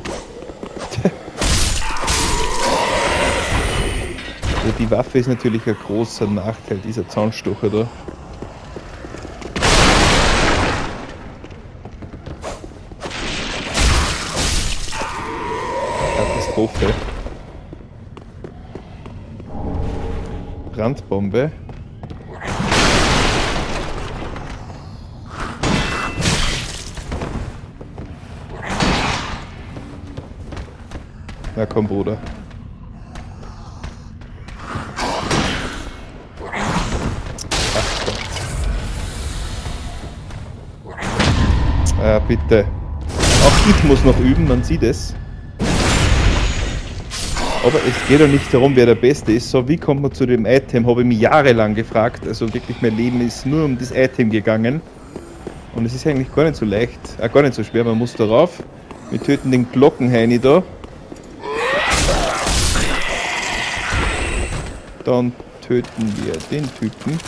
Also die Waffe ist natürlich ein großer Nachteil, dieser Zaunstocher da. Katastrophe. Brandbombe. Na komm, Bruder. Ach Gott. Ah, bitte. Auch ich muss noch üben, man sieht es. Aber es geht doch nicht darum, wer der Beste ist. So, wie kommt man zu dem Item? Habe ich mich jahrelang gefragt. Also wirklich, mein Leben ist nur um das Item gegangen. Und es ist eigentlich gar nicht so leicht. Ah, gar nicht so schwer, man muss darauf. Wir töten den Glockenheini da. Dann töten wir den Typen.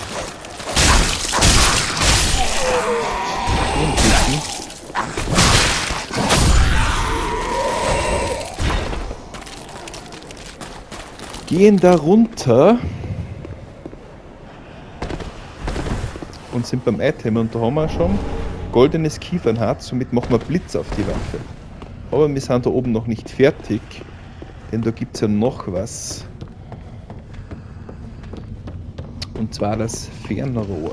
Den Typen. Gehen da runter. Und sind beim Item. Und da haben wir schon goldenes Kiefernharz. Somit machen wir Blitz auf die Waffe. Aber wir sind da oben noch nicht fertig. Denn da gibt es ja noch was. Und zwar das Fernrohr.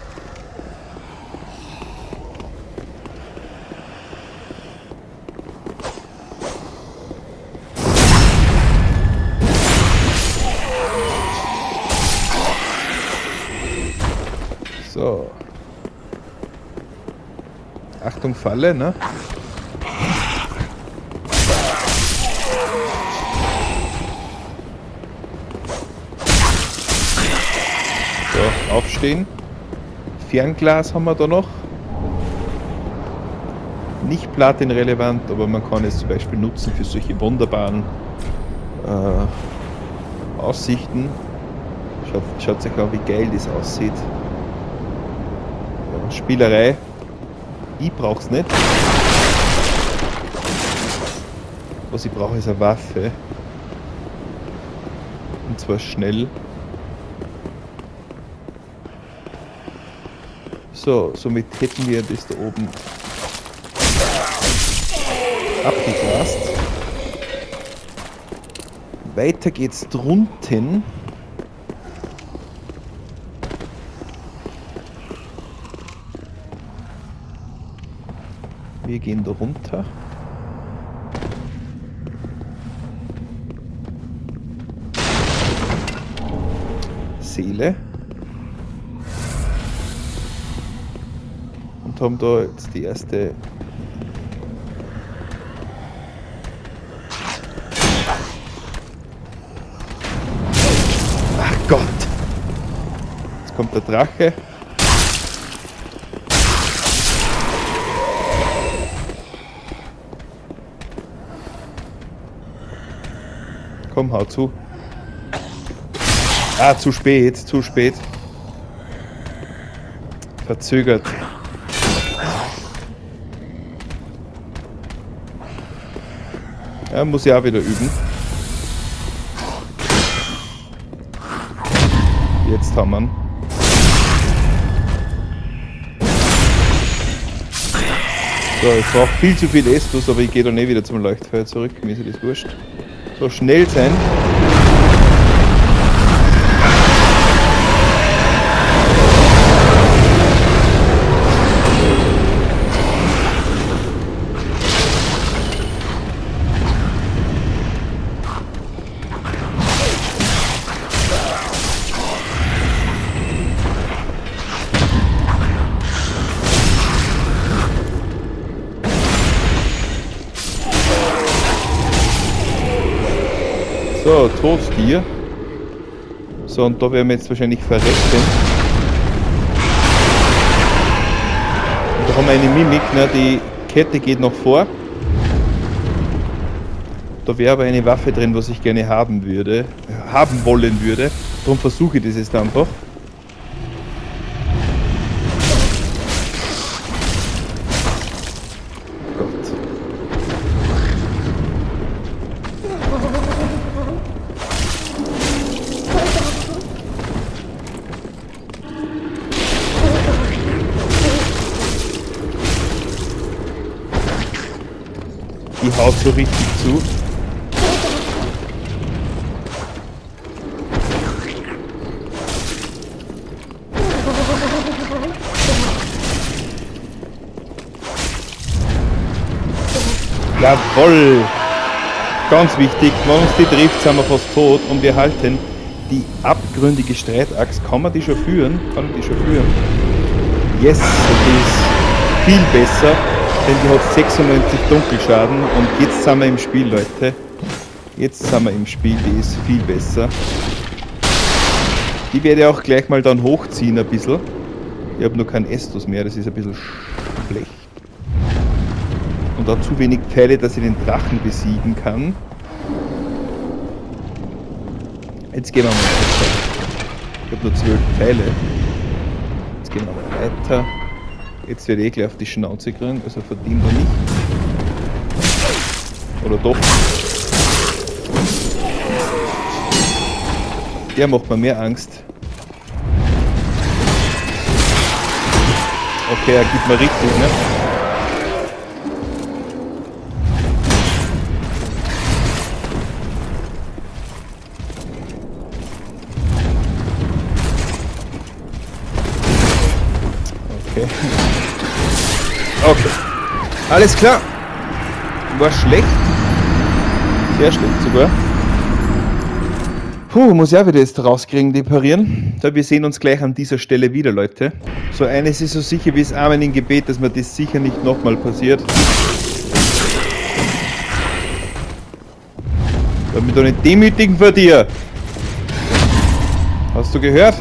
So. Achtung, Falle, ne? So, aufstehen. Fernglas haben wir da noch. Nicht platinrelevant, aber man kann es zum Beispiel nutzen für solche wunderbaren äh, Aussichten. Schaut, schaut sich an, wie geil das aussieht. Ja, Spielerei. Ich brauch's nicht. Was ich brauche, ist eine Waffe. Und zwar schnell. So, somit hätten wir das da oben abgegrast. Weiter geht's drunten. Wir gehen da runter. Seele. Und haben da jetzt die erste Ach Gott! Jetzt kommt der Drache. Komm, hau zu. Ah, zu spät, zu spät. Verzögert. Ja, muss ich auch wieder üben. Jetzt haben wir ihn. So, ich brauche viel zu viel Estus, aber ich gehe dann eh wieder zum Leuchtfeuer zurück. Mir ist ja das wurscht. So, schnell sein. So, Todstier. So, und da werden wir jetzt wahrscheinlich verrecken. Und da haben wir eine Mimik, ne? Die Kette geht noch vor. Da wäre aber eine Waffe drin, was ich gerne haben würde, haben wollen würde. Darum versuche ich das jetzt einfach. Die haut so richtig zu. Jawoll! Ganz wichtig, wenn uns die trifft, sind wir fast tot und wir halten die abgründige Streitaxt. Kann man die schon führen? Kann man die schon führen? Yes, die ist viel besser. Denn die hat sechsundneunzig Dunkelschaden und jetzt sind wir im Spiel, Leute. Jetzt sind wir im Spiel, die ist viel besser. Die werde ich auch gleich mal dann hochziehen ein bisschen. Ich habe noch keinen Estus mehr, das ist ein bisschen schlecht. Und auch zu wenig Pfeile, dass ich den Drachen besiegen kann. Jetzt gehen wir mal weiter. Ich habe nur zwölf Pfeile. Jetzt gehen wir mal weiter. Jetzt werde ich gleich auf die Schnauze kriegen, also verdient er nicht. Oder doch. Der macht mir mehr Angst. Okay, er gibt mir richtig, ne? Okay. Okay. Alles klar. War schlecht. Sehr schlecht sogar. Puh, muss ich auch wieder jetzt rauskriegen, die parieren. So, wir sehen uns gleich an dieser Stelle wieder, Leute. So, eines ist so sicher wie das Amen im Gebet, dass mir das sicher nicht nochmal passiert. Soll mich doch nicht demütigen vor dir. Hast du gehört?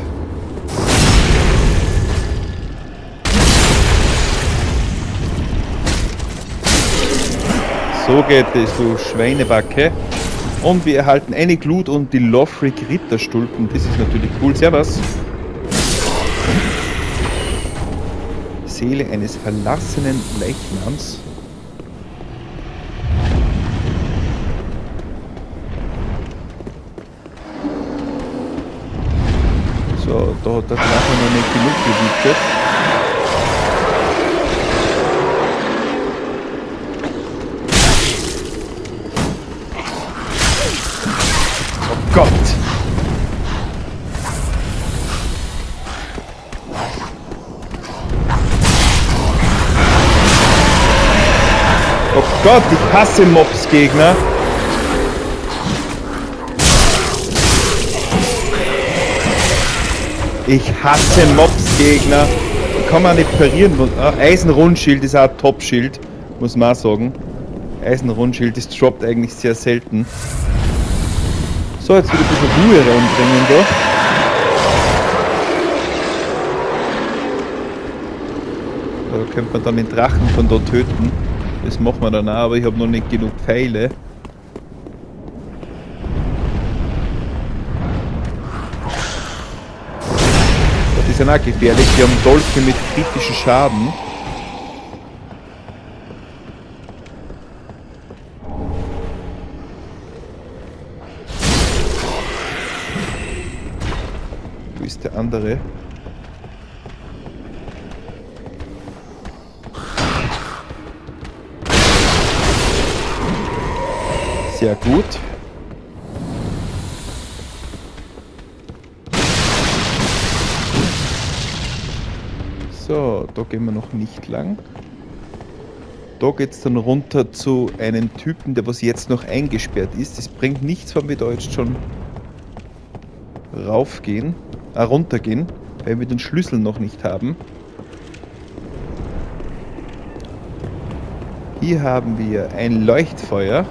So geht es, du Schweinebacke. Und wir erhalten eine Glut und die Lothric Ritterstulpen. Das ist natürlich cool. Servus. Seele eines verlassenen Leichnams. So, da hat der Drache noch nicht genug gewütet. Gott! Oh Gott, ich hasse Mobs-Gegner. Ich hasse Mobs-Gegner. Kann man nicht parieren. Eisenrundschild ist auch ein Top-Schild, muss man auch sagen. Eisenrundschild, das droppt eigentlich sehr selten. So, jetzt wieder ein bisschen Ruhe reinbringen da. Da könnte man dann den Drachen von da töten. Das machen wir dann auch, aber ich habe noch nicht genug Pfeile. Die sind auch gefährlich, die haben Dolche mit kritischen Schaden. Der andere. Sehr gut. So, da gehen wir noch nicht lang. Da geht es dann runter zu einem Typen, der was jetzt noch eingesperrt ist. Das bringt nichts, wenn wir da jetzt schon raufgehen, äh, runtergehen, weil wir den Schlüssel noch nicht haben. Hier haben wir ein Leuchtfeuer.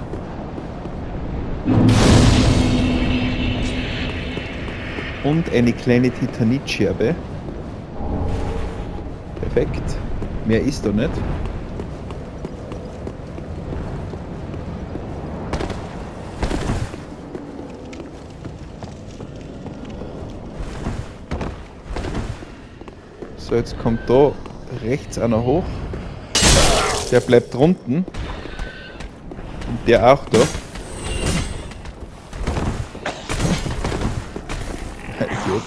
Und eine kleine Titanitscherbe. Perfekt. Mehr ist da nicht. So, jetzt kommt da rechts einer hoch. Der bleibt unten. Und der auch da. Idiot.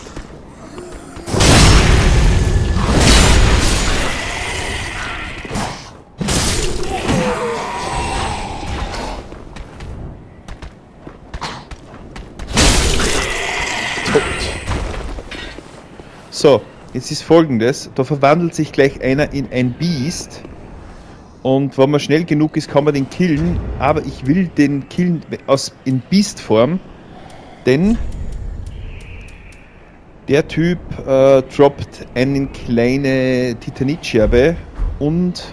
Tot. So, jetzt ist Folgendes. Da verwandelt sich gleich einer in ein Biest. Und wenn man schnell genug ist, kann man den killen. Aber ich will den killen aus, in Beastform. Denn der Typ äh, droppt eine kleine Titanitscherbe und,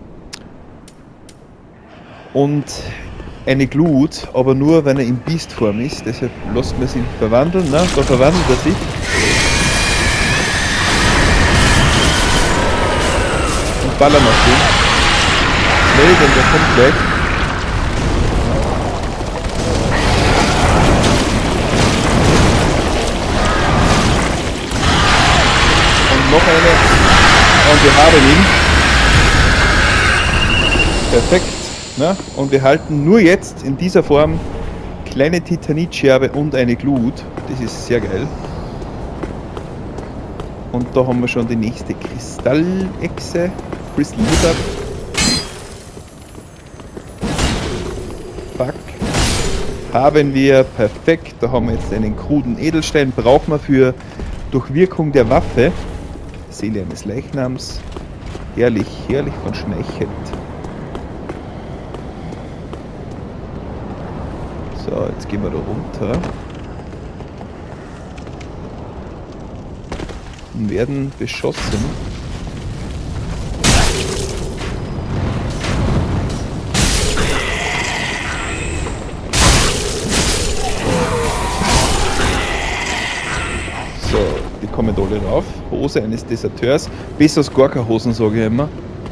und eine Glut, aber nur wenn er in Beastform ist. Deshalb lässt man sich verwandeln. Na, da verwandelt er sich. Und ballern auf den. Schnell, denn der kommt gleich. Und noch eine. Und wir haben ihn. Perfekt. Na? Und wir halten nur jetzt in dieser Form kleine Titanitscherbe und eine Glut. Das ist sehr geil. Und da haben wir schon die nächste Kristallechse. Crystal Lizard. Fuck. Haben wir. Perfekt. Da haben wir jetzt einen kruden Edelstein. Brauchen wir für Durchwirkung der Waffe. Seele eines Leichnams. Herrlich, herrlich von schmeichelt. So, jetzt gehen wir da runter. Und werden beschossen. So, die kommen alle rauf. Hose eines Deserteurs. Besser als gar keine Hosen, sage ich immer.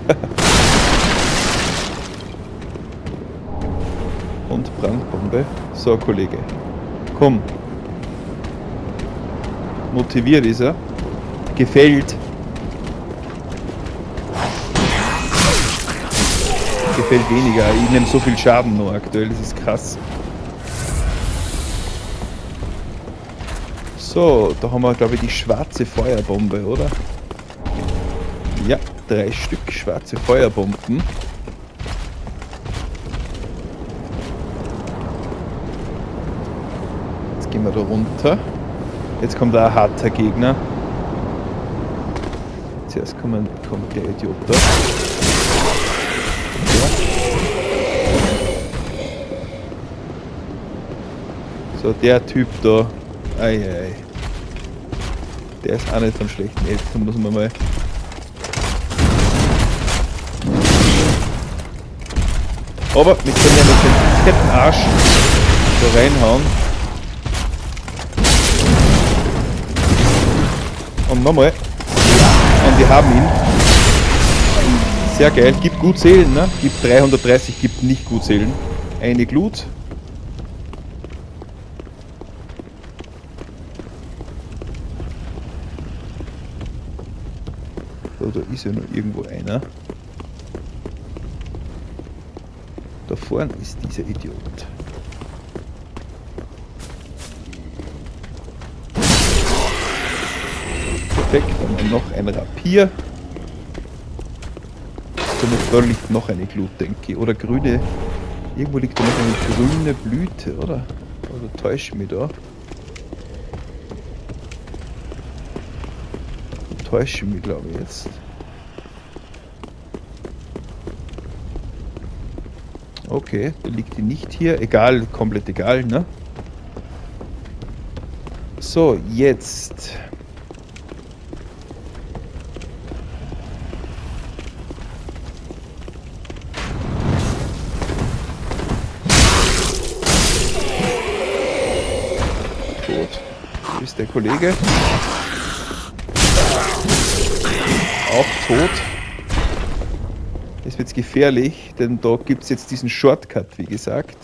Und Brandbombe. So, Kollege. Komm. Motiviert ist er. Gefällt. Gefällt weniger. Ich nehme so viel Schaden nur aktuell. Das ist krass. So, da haben wir, glaube ich, die schwarze Feuerbombe, oder? Ja, drei Stück schwarze Feuerbomben. Jetzt gehen wir da runter. Jetzt kommt da ein harter Gegner. Zuerst kommt, kommt der Idiot da. Ja. So, der Typ da. Ei, ei. Der ist auch nicht von schlechten Eltern, muss man mal. Aber wir können ja mit dem fetten Arsch da reinhauen. Und nochmal. Und wir haben ihn. Sehr geil. Gibt gut Seelen, ne? Gibt dreihundertdreißig, gibt nicht gut Seelen. Eine Glut. So, da ist ja noch irgendwo einer. Da vorne ist dieser Idiot. Perfekt, dann haben wir noch ein Rapier. Somit liegt noch eine Glut, denke ich. Oder grüne, Irgendwo liegt da noch eine grüne Blüte, oder? Oder täusche ich mich da? Täusche ich mich, glaube ich, jetzt. Okay, da liegt die nicht hier. Egal, komplett egal, ne? So, jetzt. Tot. Wo ist der Kollege? Auch tot. Jetzt wird's gefährlich, denn da gibt es jetzt diesen Shortcut, wie gesagt.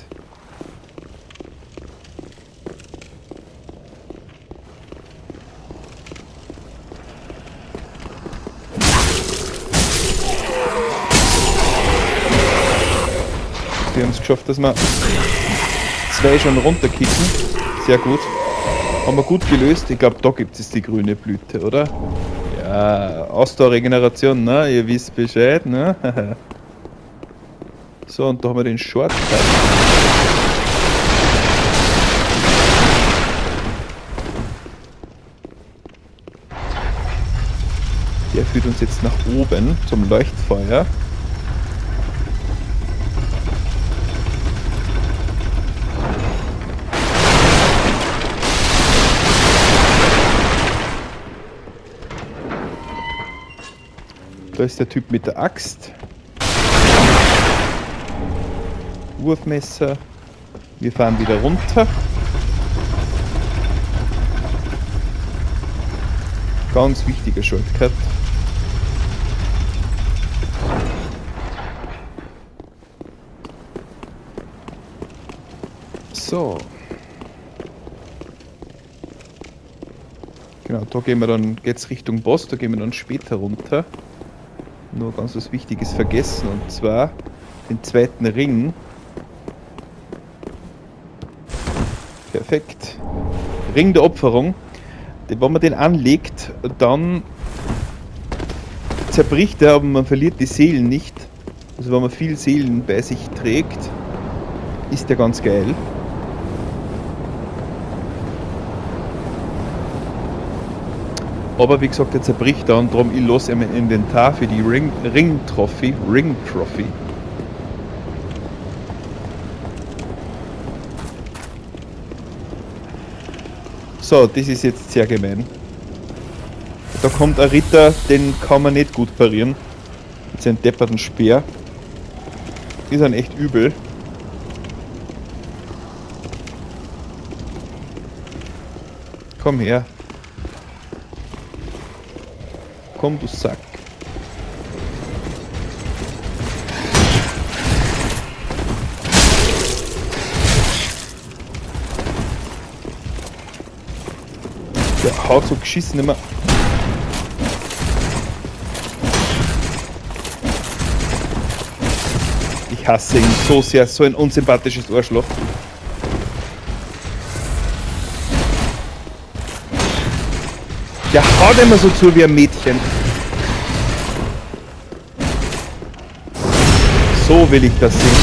Wir haben es geschafft, dass wir zwei schon runterkicken. Sehr gut. Haben wir gut gelöst. Ich glaube, da gibt es die grüne Blüte, oder? Ja, Ausdauerregeneration, ne? Ihr wisst Bescheid, ne? So, und da haben wir den Shortcut. Der führt uns jetzt nach oben zum Leuchtfeuer. Da ist der Typ mit der Axt. Wurfmesser. Wir fahren wieder runter. Ganz wichtiger Shortcut. So. Genau, da gehen wir dann, geht's Richtung Boss, da gehen wir dann später runter. Nur ganz was Wichtiges vergessen, und zwar den zweiten Ring. Perfekt. Ring der Opferung. Wenn man den anlegt, dann zerbricht er, aber man verliert die Seelen nicht. Also wenn man viel Seelen bei sich trägt, ist der ganz geil. Aber wie gesagt, er zerbricht da, und darum ich los im Inventar für die Ring, Ring Trophy. Ring Trophy. So, das ist jetzt sehr gemein. Da kommt ein Ritter, den kann man nicht gut parieren. Mit seinem depperten Speer. Die sind echt übel. Komm her. Komm, du Sack. Der haut so geschissen immer. Ich hasse ihn so sehr, so ein unsympathisches Arschloch. Der haut immer so zu wie ein Mädchen. So will ich das sehen.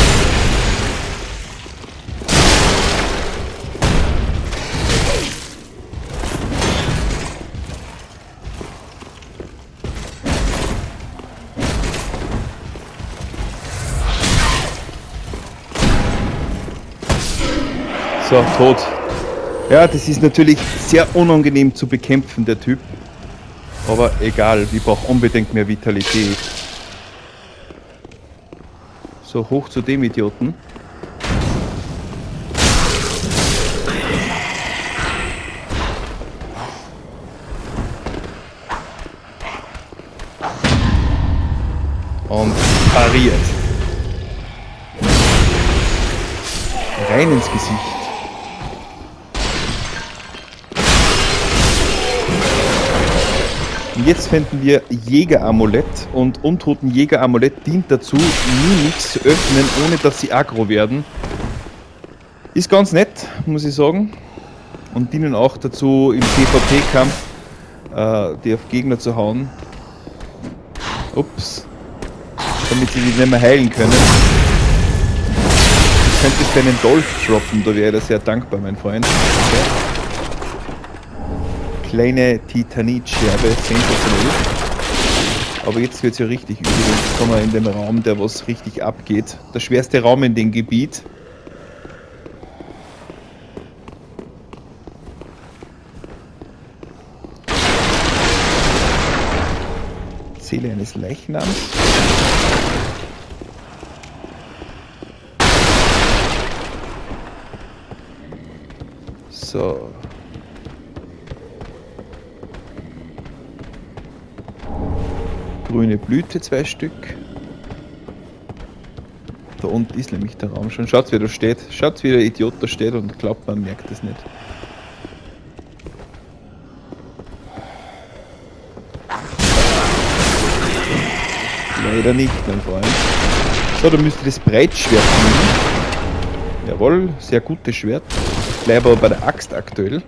So, tot. Ja, das ist natürlich sehr unangenehm zu bekämpfen, der Typ. Aber egal, wir brauchen unbedingt mehr Vitalität. So, hoch zu dem Idioten. Und pariert. Rein ins Gesicht. Jetzt finden wir Jägeramulett, und Untoten Jägeramulett dient dazu, nie nichts zu öffnen, ohne dass sie aggro werden. Ist ganz nett, muss ich sagen. Und dienen auch dazu, im PvP-Kampf äh, die auf Gegner zu hauen. Ups. Damit sie die nicht mehr heilen können. könntest du einen Dolch droppen, da wäre ich dir sehr dankbar, mein Freund. Okay. Kleine Titanitscherbe, sensationell. Aber jetzt wird es ja richtig übel. Jetzt kommen wir in den Raum, der was richtig abgeht. Der schwerste Raum in dem Gebiet. Seele eines Leichnams. So. Grüne Blüte, zwei Stück. Da unten ist nämlich der Raum schon. Schaut, wie da steht. Schaut, wie der Idiot da steht und glaubt, man merkt es nicht. Leider nicht, mein Freund. So, da müsste das Breitschwert nehmen. Jawohl, sehr gutes Schwert. Ich bleibe aber bei der Axt aktuell.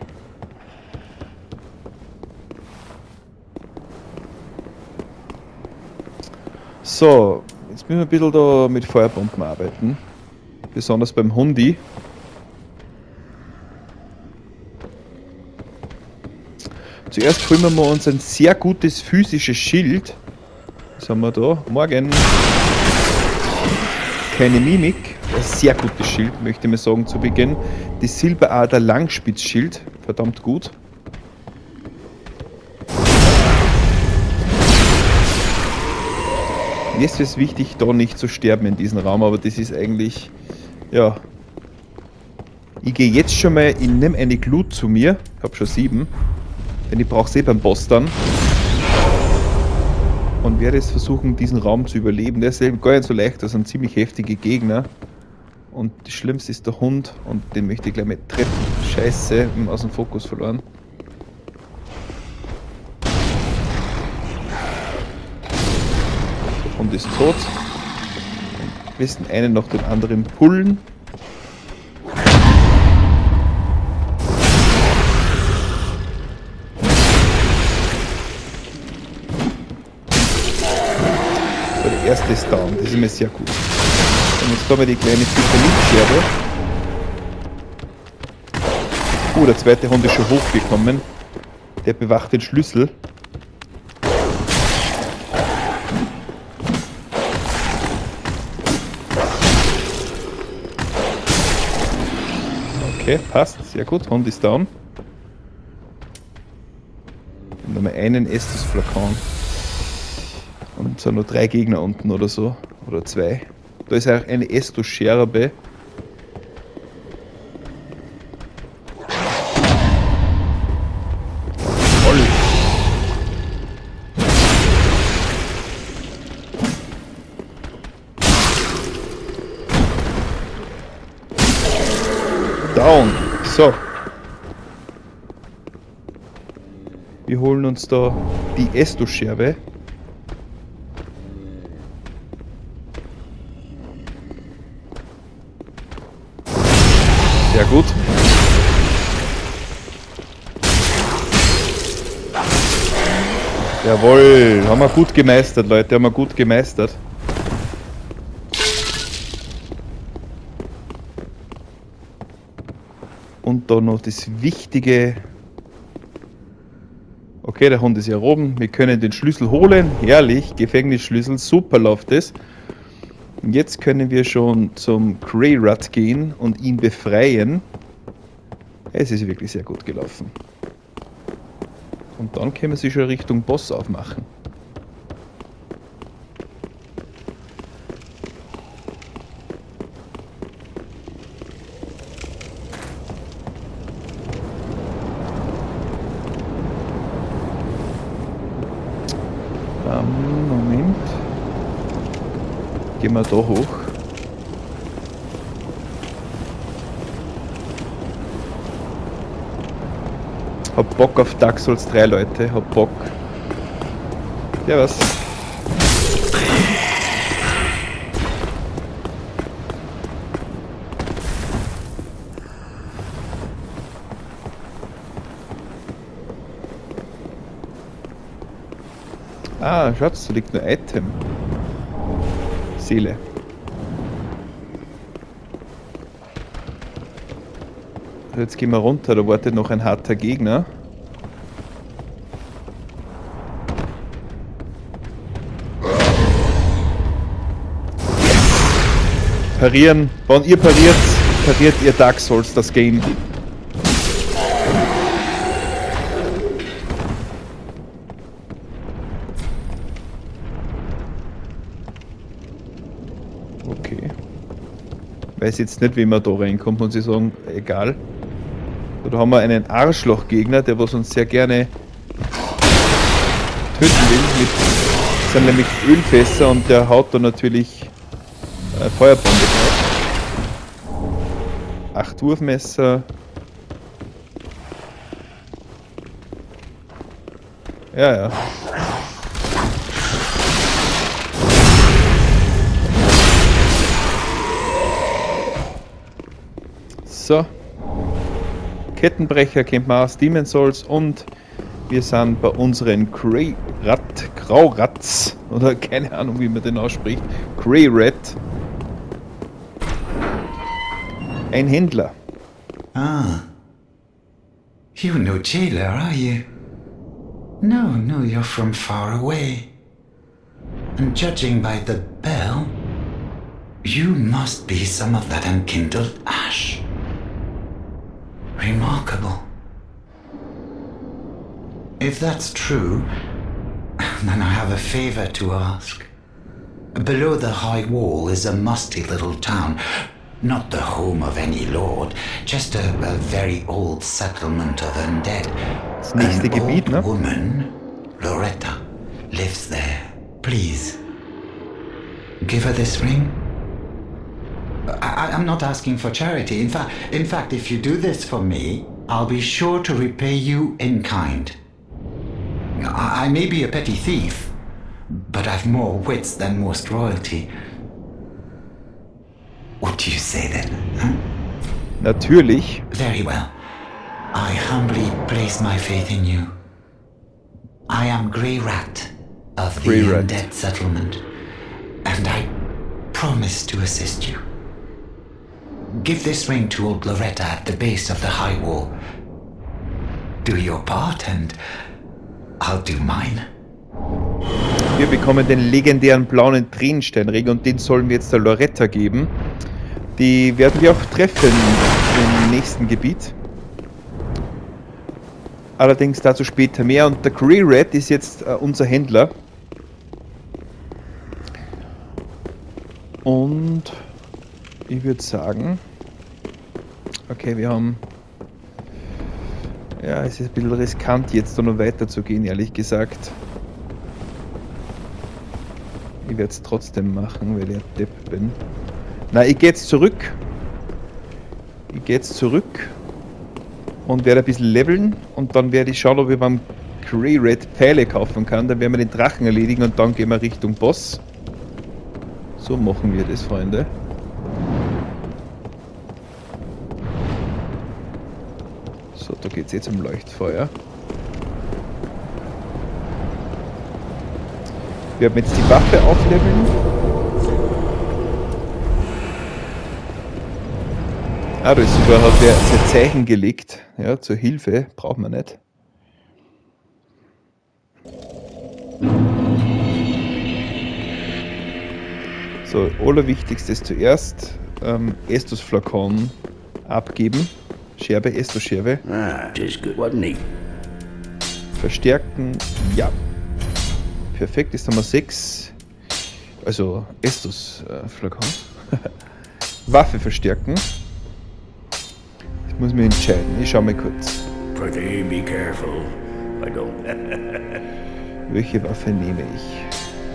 So, jetzt müssen wir ein bisschen da mit Feuerbomben arbeiten. Besonders beim Hundi. Zuerst holen wir mal uns ein sehr gutes physisches Schild. Was haben wir da? Morgen. Keine Mimik. Ein sehr gutes Schild, möchte ich mal sagen, zu Beginn. Das Silberader Langspitzschild. Verdammt gut. Jetzt ist es wichtig, da nicht zu sterben in diesem Raum, aber das ist eigentlich, ja. Ich gehe jetzt schon mal, ich nehme eine Glut zu mir. Ich habe schon sieben. Denn ich brauche sie beim Boss dann. Und werde jetzt versuchen, diesen Raum zu überleben. Der ist eben gar nicht so leicht, das sind ziemlich heftige Gegner. Und das Schlimmste ist der Hund und den möchte ich gleich mal treffen. Scheiße, ich aus dem Fokus verloren. Der Hund ist tot. Am besten einen nach dem anderen pullen. So, der erste ist down, das ist mir sehr gut. Und jetzt kommen wir die kleine Titanitscherbe. Oh, der zweite Hund ist schon hochgekommen. Der bewacht den Schlüssel. Okay, passt. Sehr gut. Hund ist down. Und nochmal einen Estus-Flakon. Und es sind nur drei Gegner unten oder so. Oder zwei. Da ist auch eine Estus-Scherbe. Voll. Down. So. Wir holen uns da die Estus-Scherbe. Sehr gut. Jawohl, haben wir gut gemeistert, Leute, haben wir gut gemeistert. Und da noch das Wichtige. Okay, der Hund ist ja oben. Wir können den Schlüssel holen. Herrlich, Gefängnisschlüssel, super läuft es. Und jetzt können wir schon zum Greyrat gehen und ihn befreien. Es ist wirklich sehr gut gelaufen. Und dann können wir sich schon Richtung Boss aufmachen. Ähm, Moment. Gehen wir da hoch. Hab Bock auf Dark Souls drei, Leute. Hab Bock. Ja, was? Ah, schaut, da liegt ein Item. Seele. jetzt gehen wir runter, da wartet noch ein harter Gegner. Parieren. Wenn ihr pariert, pariert ihr Dark Souls das Game. Okay. Weiß jetzt nicht, wie man da reinkommt, muss ich sagen. Egal. Da haben wir einen Arschlochgegner, der was uns sehr gerne töten will. Mit, das sind nämlich Ölfässer und der haut da natürlich äh, Feuerbombe drauf. Acht Wurfmesser. Ja, ja. So. Kettenbrecher kennt man aus Demon's Souls und wir sind bei unseren Grey Rat, Grauratz, oder keine Ahnung wie man den ausspricht, Grey Rat. Ein Händler. Ah. You're no jailer, are you? No, no, you're from far away. And judging by the bell, you must be some of that unkindled ash. Remarkable. If that's true, then I have a favor to ask. Below the high wall is a musty little town. Not the home of any lord, just a, a very old settlement of undead. Das nächste An Gebiet, old ne? woman, Loretta, lives there. Please, give her this ring. I, I'm not asking for charity. In fact, in fact, if you do this for me, I'll be sure to repay you in kind. I, I may be a petty thief, but I've more wits than most royalty. What do you say then? Huh? Natürlich. Very well. I humbly place my faith in you. I am Grey Rat of the Grey Rat. Undead Settlement, and I promise to assist you. Give this ring to old Loretta at the base of the high wall. Do your part and I'll do mine. Wir bekommen den legendären blauen Tränensteinring und den sollen wir jetzt der Loretta geben. Die werden wir auch treffen im nächsten Gebiet. Allerdings dazu später mehr. Und der Grey Rat ist jetzt äh, unser Händler. Und ich würde sagen, okay, wir haben, ja, es ist ein bisschen riskant jetzt da noch weiter zu gehen, ehrlich gesagt. Ich werde es trotzdem machen, weil ich ein Depp bin. Na, ich gehe jetzt zurück. Ich gehe jetzt zurück und werde ein bisschen leveln und dann werde ich schauen, ob ich beim Grey Rat Pfeile kaufen kann. Dann werden wir den Drachen erledigen und dann gehen wir Richtung Boss. So machen wir das, Freunde. So, da geht es jetzt um Leuchtfeuer. Wir werden jetzt die Waffe aufleveln. Ah, da ist sogar, hat der sein Zeichen gelegt. Ja, zur Hilfe. Braucht man nicht. So, allerwichtigstes zuerst. Ähm, Estus-Flakon abgeben. Scherbe, Estus-Scherbe. Ah, tis good, wasn't he? Verstärken. Ja. Perfekt, jetzt haben wir sechs. Also, Estus-Flakon. Waffe verstärken. Ich muss mich entscheiden. Ich schau mal kurz. Pretty be careful. I don't. Welche Waffe nehme ich?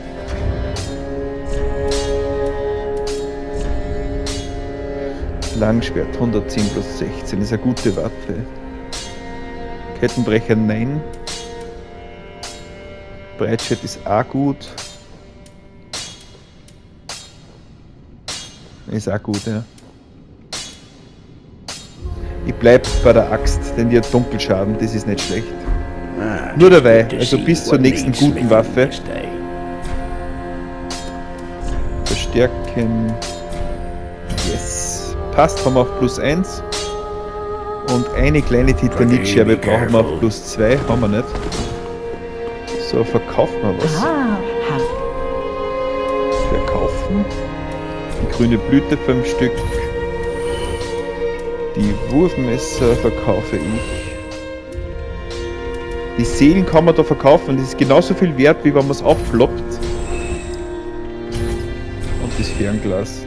Langschwert hundertzehn plus sechzehn ist eine gute Waffe. Kettenbrecher nein. Breitschwert ist auch gut. Ist auch gut, ja. Ich bleib bei der Axt, denn die hat Dunkelschaden, das ist nicht schlecht. Ah, Nur dabei, good to also see bis zur what nächsten needs guten smithing Waffe. this day. Verstärken. Yes. Passt, haben wir auf plus eins. Und eine kleine Titanitscherbe brauchen wir auf plus zwei, haben wir nicht. So, verkaufen wir was. Ah, Verkaufen. Die grüne Blüte fünf Stück. Die Wurfmesser verkaufe ich. Die Seelen kann man da verkaufen. Das ist genauso viel wert, wie wenn man es aufploppt. Und das Fernglas.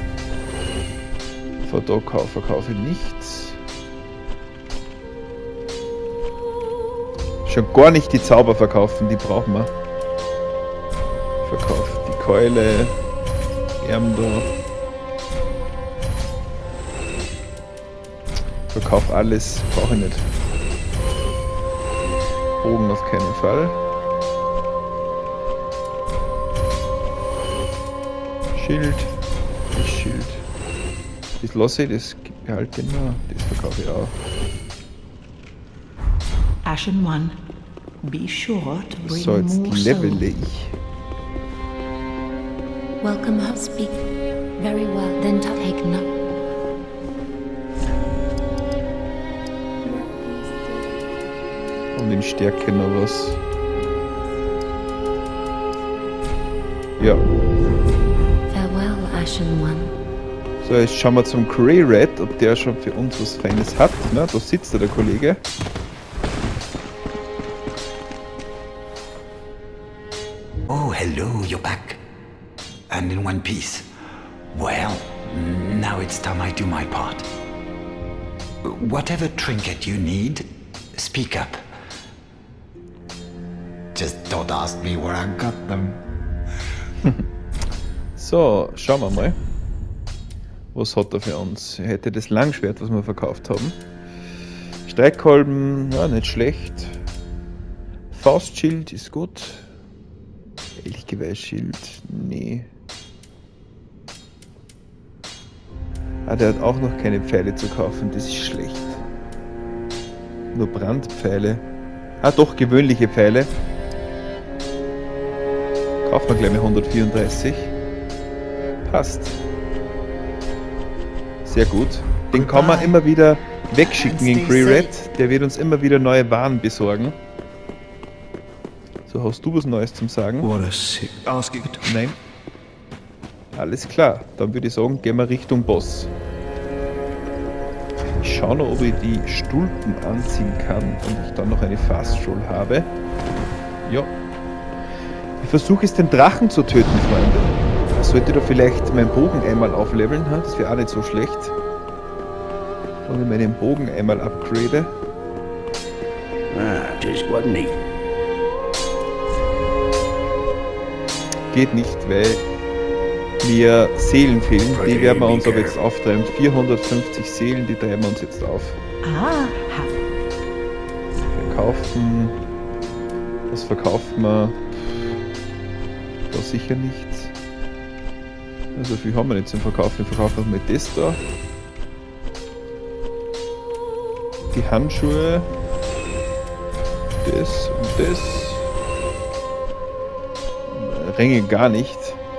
Von da verkaufe ich nichts. Schon gar nicht die Zauber verkaufen, die brauchen wir. Verkauft die Keule. Erm da. Verkauf alles, brauche ich nicht. Bogen auf keinen Fall. Schild. Das Schild. Das lasse ich, das behalte ich noch. Das verkaufe ich auch. Ashen One, be sure to bring So, jetzt more levele souls. ich. Welcome, how speak. Very well, then take note. Und in Stärke noch was. Ja. Farewell, Ashen One. So, jetzt schauen wir zum Grey Red, ob der schon für uns was Feines hat. Na, da sitzt er, der Kollege. Oh, hello, you're back. And in one piece. Well, now it's time I do my part. Whatever trinket you need, speak up. Just don't ask me where I got them. So, schauen wir mal. Was hat er für uns? Er hätte das Langschwert, was wir verkauft haben. Streikkolben, ja, nicht schlecht. Faustschild ist gut. Elchgeweihschild, nee. Ah, der hat auch noch keine Pfeile zu kaufen, das ist schlecht. Nur Brandpfeile. Ah, doch, gewöhnliche Pfeile. Kaufen wir gleich mal hundertvierunddreißig. Passt. Sehr gut. Den kann man immer wieder wegschicken in Grey Red. Der wird uns immer wieder neue Waren besorgen. So, hast du was Neues zum Sagen? What a sick basket. Nein. Alles klar. Dann würde ich sagen, gehen wir Richtung Boss. Ich schaue noch, ob ich die Stulpen anziehen kann und ich dann noch eine Fast Roll habe. Ja. Ich versuche es, den Drachen zu töten, Freunde. Ich sollte da vielleicht meinen Bogen einmal aufleveln, ha? Das wäre auch nicht so schlecht. Und ich meinen Bogen einmal upgrade. Ah, just what neat. Geht nicht, weil mir Seelen fehlen. Die werden wir uns aber jetzt auftreiben. vierhundertfünfzig Seelen, die treiben wir uns jetzt auf. Ah, Verkaufen. Was verkaufen wir? Da sicher nichts. Also viel haben wir nicht zum Verkaufen. Wir verkaufen noch mit das da. Die Handschuhe. Das und das. Ringe gar nicht.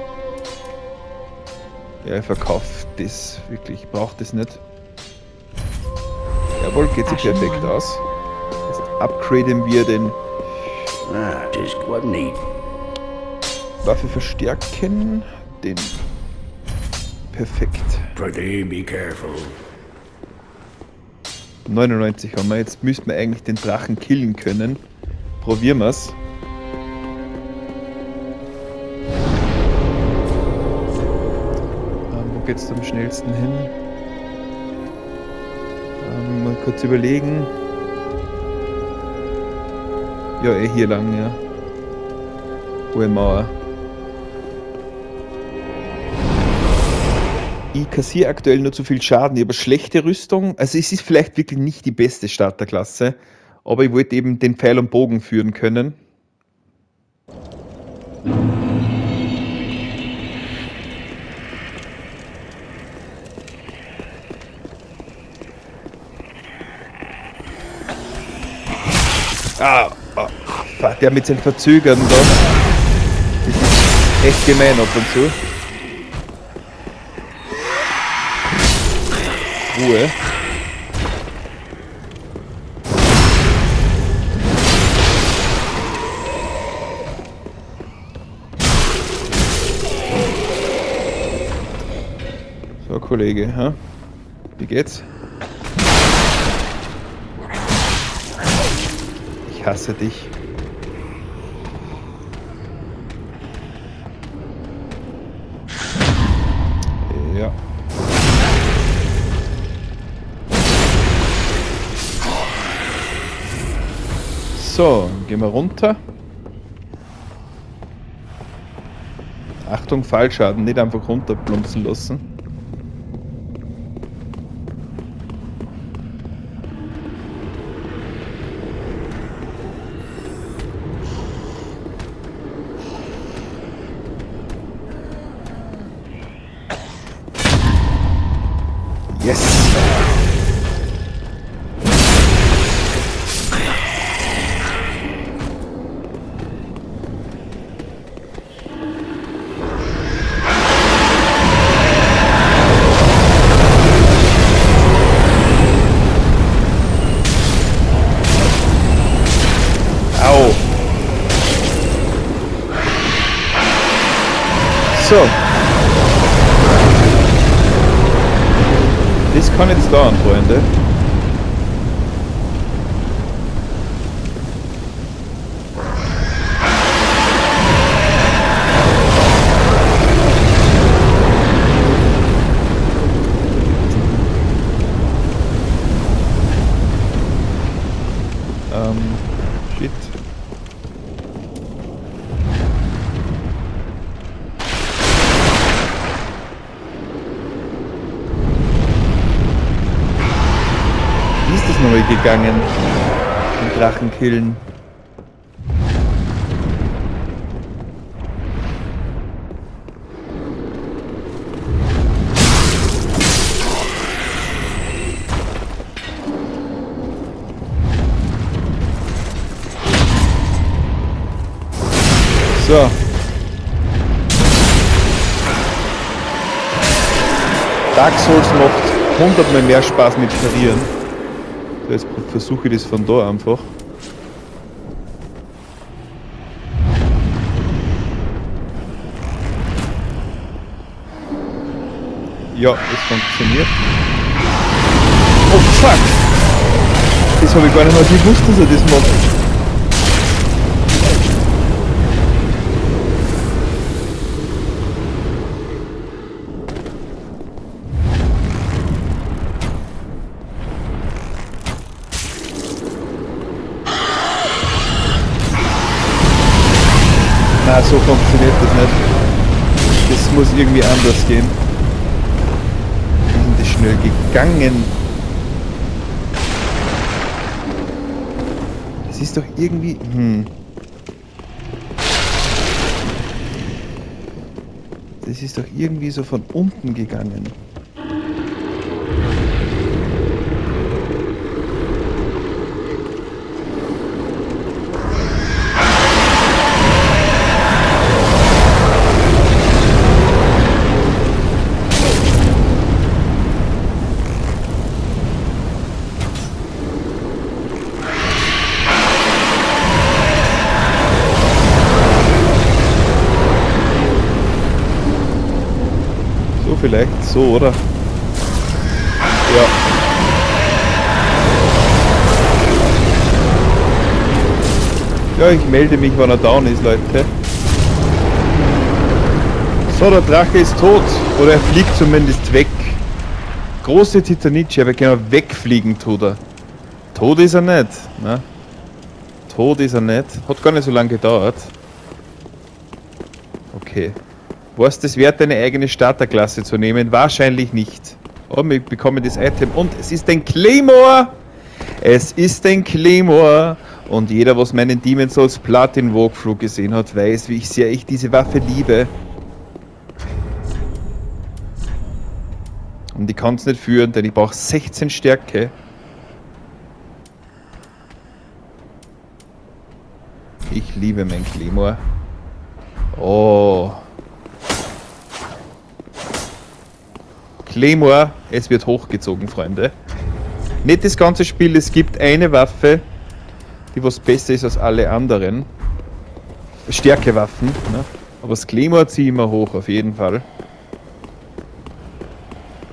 Ja, ich verkaufe das wirklich. Ich brauche das nicht. Jawohl, geht sich perfekt aus. Jetzt upgraden wir den Ah, just what neat. Waffe verstärken. Den perfekt. Pretty be careful. neunundneunzig haben wir. Jetzt müssten wir eigentlich den Drachen killen können. Probieren wir es. Ähm, wo geht's am schnellsten hin? Ähm, mal kurz überlegen. Ja, eh hier lang, ja. Hohe Mauer. Ich kassiere aktuell nur zu viel Schaden. Ich habe eine schlechte Rüstung. Also es ist vielleicht wirklich nicht die beste Starterklasse. Aber ich wollte eben den Pfeil und Bogen führen können. Ah, ah, der mit seinen Verzögern da. Das ist echt gemein ab und zu. Ruhe. So, Kollege, hä? Wie geht's? Ich hasse dich. Ja. So, gehen wir runter. Achtung, Fallschaden, nicht einfach runterplumpsen lassen. Yes! Au! So. Das kann jetzt dauern, Freunde. Ähm, shit. Wie ist das nochmal gegangen? Den Drachen killen. So. Dark Souls macht hundertmal mehr Spaß mit Parieren. So, jetzt versuche ich das von da einfach. Ja, es funktioniert. Oh fuck! Das habe ich gar nicht mal gewusst, dass er das macht. Na, so funktioniert das nicht. Das muss irgendwie anders gehen. Wie ist denn das schnell gegangen? Das ist doch irgendwie... Hm. Das ist doch irgendwie so von unten gegangen. Vielleicht so, oder? Ja. Ja, ich melde mich, wenn er down ist, Leute. So, der Drache ist tot. Oder er fliegt zumindest weg. Große Titanice, aber genau wegfliegen tut er. Tot ist er nicht. Ne? Tot ist er nicht. Hat gar nicht so lange gedauert. Okay. War es das wert, eine eigene Starterklasse zu nehmen? Wahrscheinlich nicht. Aber wir bekommen das Item und es ist ein Claymore! Es ist ein Claymore! Und jeder, was meinen Demon's Souls Platin Walkthrough gesehen hat, weiß, wie ich sehr ich diese Waffe liebe. Und ich kann es nicht führen, denn ich brauche sechzehn Stärke. Ich liebe mein Claymore. Oh. Claymore, es wird hochgezogen, Freunde. Nicht das ganze Spiel, es gibt eine Waffe, die was besser ist als alle anderen. Stärkewaffen, ne? Aber das Claymore ziehe ich immer hoch, auf jeden Fall.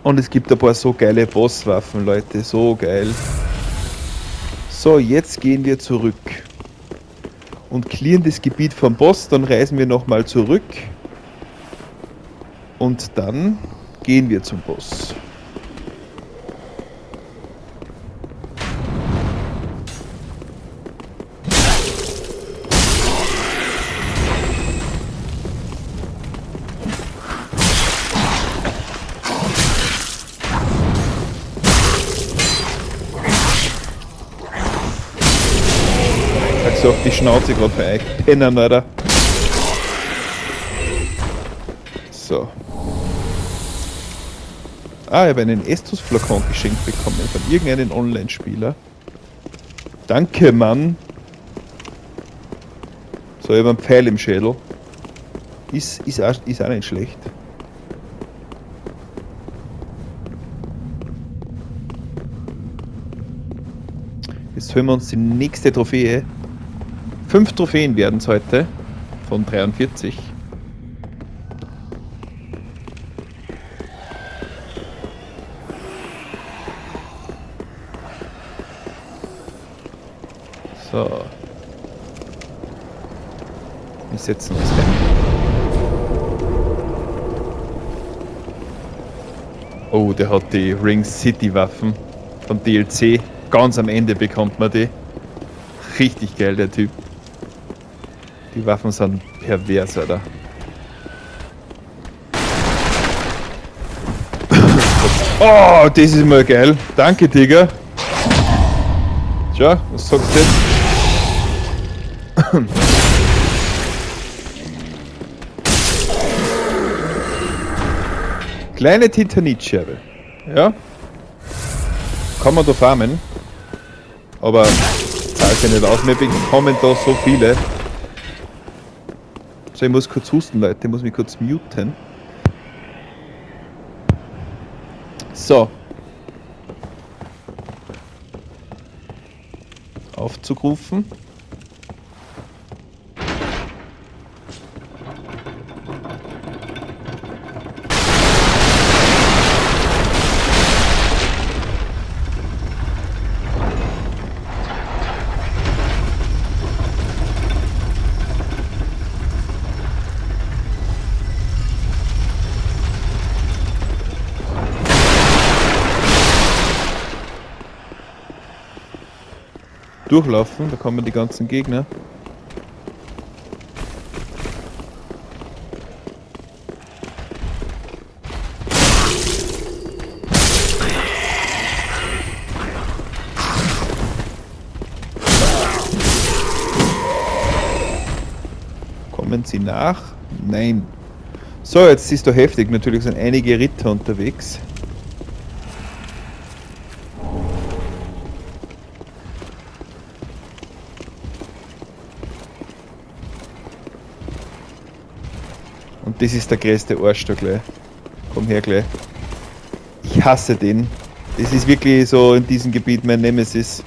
Und es gibt ein paar so geile Bosswaffen, Leute. So geil. So, jetzt gehen wir zurück. Und clearen das Gebiet vom Boss. Dann reisen wir nochmal zurück. Und dann gehen wir zum Boss. Auf die Schnauze gerade bei euch. Pennen, Alter. So. Ah, ich habe einen Estus-Flakon geschenkt bekommen von irgendeinem Online-Spieler. Danke, Mann. So, ich habe einen Pfeil im Schädel. Ist, ist, auch, ist auch nicht schlecht. Jetzt holen wir uns die nächste Trophäe. Fünf Trophäen werden es heute von dreiundvierzig. So. Wir setzen uns hin. Oh, der hat die Ring City Waffen von D L C. Ganz am Ende bekommt man die. Richtig geil, der Typ. Die Waffen sind pervers, Alter. Oh, das ist mal geil. Danke, Digga. Tja, was sagst du jetzt? Kleine Titanitscherbe. Ja. Kann man da farmen. Aber zahlt ja nicht aus. Wir bekommen da so viele. So, ich muss kurz husten, Leute. Ich muss mich kurz muten. So. Aufzug rufen. Durchlaufen, da kommen die ganzen Gegner. Kommen sie nach? Nein. So, jetzt ist doch heftig. Natürlich sind einige Ritter unterwegs. Und das ist der größte Arsch da gleich. Komm her gleich. Ich hasse den. Das ist wirklich so in diesem Gebiet mein Nemesis.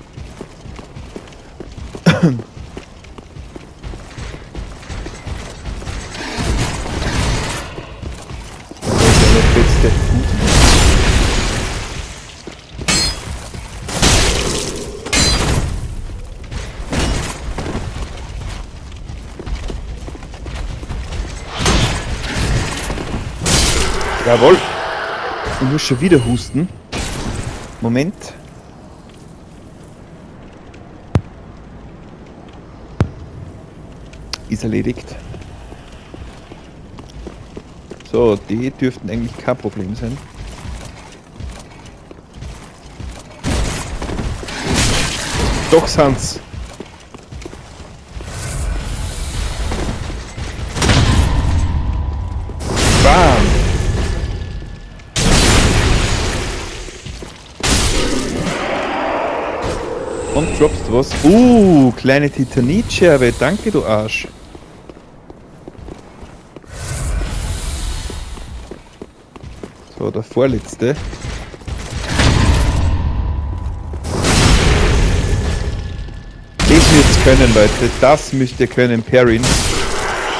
Jawohl. Ich muss schon wieder husten. Moment. Ist erledigt. So, die dürften eigentlich kein Problem sein. Doch sind's. Bam! Und droppst du was? Uh, kleine Titanitscherbe. Danke, du Arsch. So, der vorletzte. Das müsst ihr können, Leute. Das müsst ihr können, Perrin.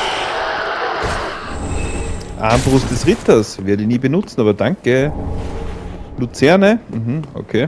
Armbrust des Ritters. Werde ich nie benutzen, aber danke. Luzerne? Mhm, okay.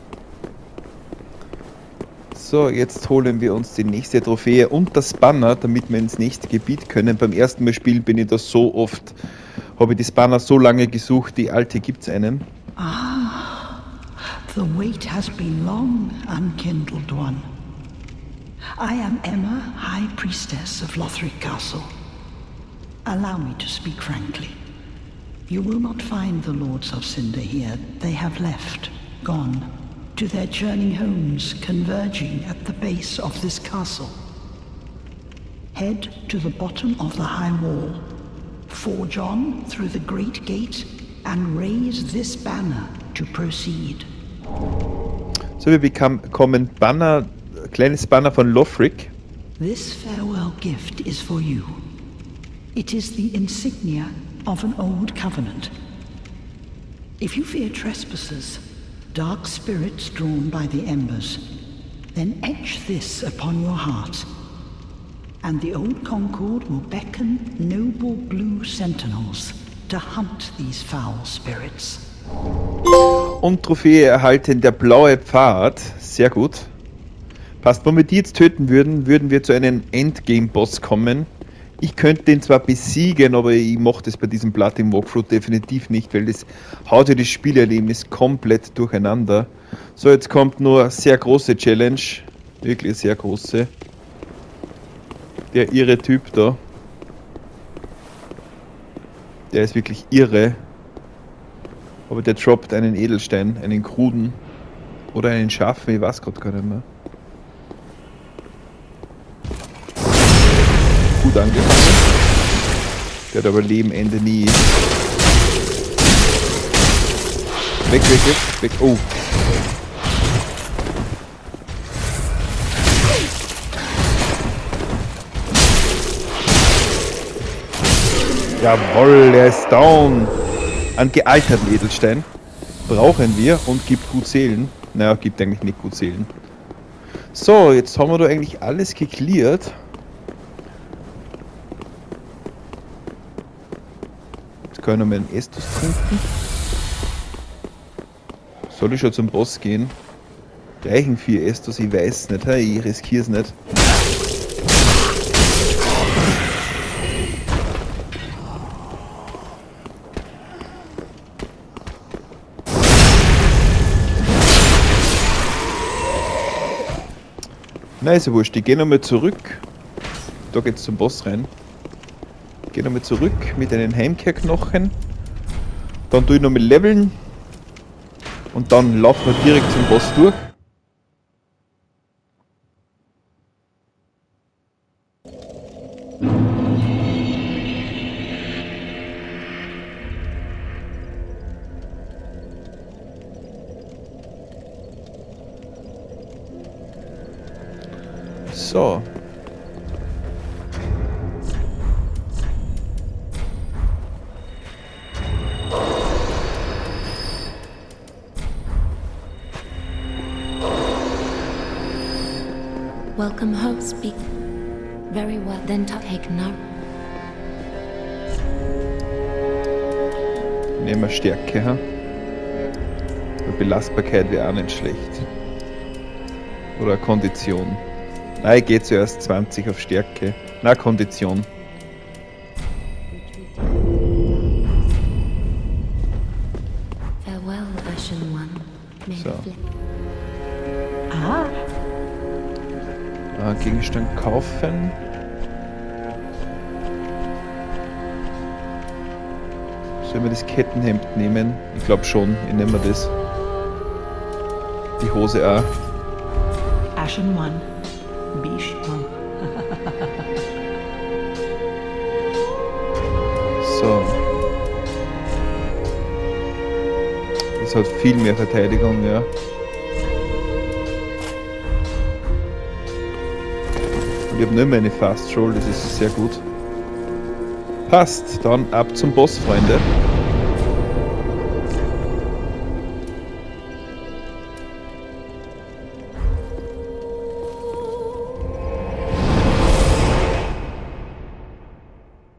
So, jetzt holen wir uns die nächste Trophäe und das Banner, damit wir ins nächste Gebiet können. Beim ersten Mal spielen bin ich das so oft, habe ich das Banner so lange gesucht, die alte gibt's einen. Ah, the wait has been long, unkindled one. I am Emma, High Priestess of Lothric Castle. Allow me to speak frankly. You will not find the Lords of Cinder here. They have left, gone, to their journeying homes converging at the base of this castle. Head to the bottom of the high wall, forge on through the great gate, and raise this banner to proceed. So, wir bekommen Banner, kleines Banner von Lothric. This farewell gift is for you. It is the insignia of an old covenant. If you fear trespassers, dark spirits drawn by the embers, then etch this upon your heart, and the old Concord will beckon noble blue sentinels to hunt these foul spirits. Und Trophäe erhalten der blaue Pfad. Sehr gut. Passt, wenn wir die jetzt töten würden, würden wir zu einem Endgame-Boss kommen. Ich könnte den zwar besiegen, aber ich mache das bei diesem Platin Walkthrough definitiv nicht, weil das haut ja das Spielerlebnis komplett durcheinander. So, jetzt kommt nur eine sehr große Challenge. Wirklich eine sehr große. Der irre Typ da. Der ist wirklich irre. Aber der droppt einen Edelstein, einen kruden. Oder einen scharfen, ich weiß gerade gar nicht mehr. Gut angefangen. Der hat aber Leben Ende nie. Weg, weg, weg, weg. Oh. Jawohl, der ist down. Einen gealterten Edelstein brauchen wir und gibt gut Seelen. Naja, gibt eigentlich nicht gut Seelen. So, jetzt haben wir da eigentlich alles geklärt. Können wir einen Estus trinken? Soll ich schon zum Boss gehen? Reichen vier Estus? Ich weiß nicht, hey, ich riskiere es nicht. Nein, ist ja wurscht, ich gehe nochmal zurück. Da geht's zum Boss rein. Gehe nochmal zurück mit einem Heimkehrknochen. Dann tue ich nochmal leveln. Und dann laufen wir direkt zum Boss durch. So. Welcome home, speak. Very well, then take note. Nehmen wir Stärke, ha? Belastbarkeit wäre auch nicht schlecht. Oder Kondition. Nein, ich gehe zuerst zwanzig auf Stärke. Na, Kondition. Farewell, Ashen One. May So. the Ah, Ah, Gegenstand kaufen. Sollen wir das Kettenhemd nehmen? Ich glaube schon, ich nehme das. Die Hose auch. Ashen One, be strong. So. Das hat viel mehr Verteidigung, ja. Und ich habe nicht mehr eine Fast Roll, das ist sehr gut. Passt, dann ab zum Boss, Freunde.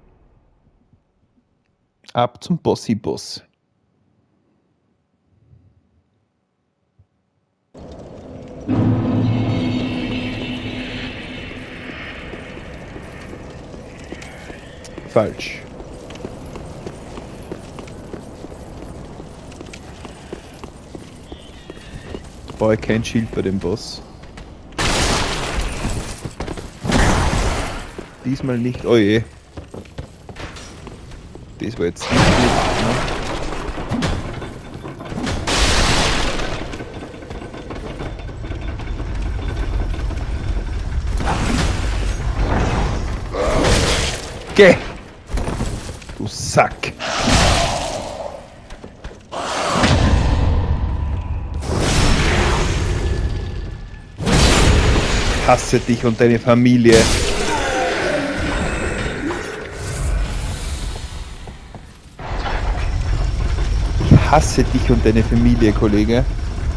Ab zum Bossi-Boss. Falsch. Brauche ich kein Schild bei dem Boss. Diesmal nicht. Oh je. Das war jetzt nicht gut. Ne? Geh! Du Sack! Ich hasse dich und deine Familie. Ich hasse dich und deine Familie, Kollege.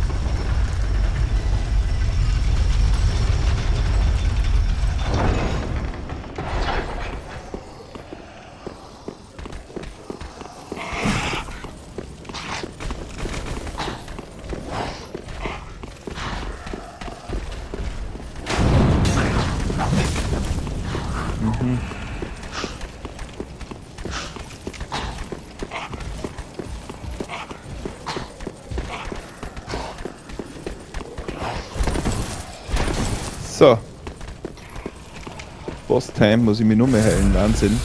Mhm. So. Boss Time, muss ich mich nur mehr heilen. Wahnsinn.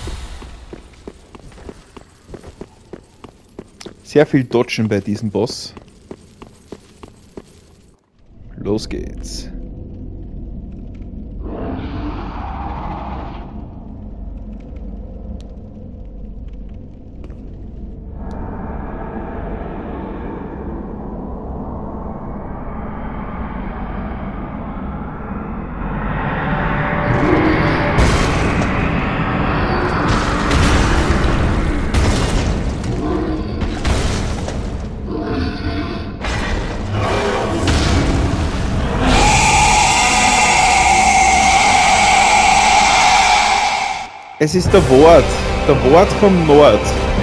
Sehr viel Dodgen bei diesem Boss. Los geht's. Es ist der Wort, der Wort vom Nord.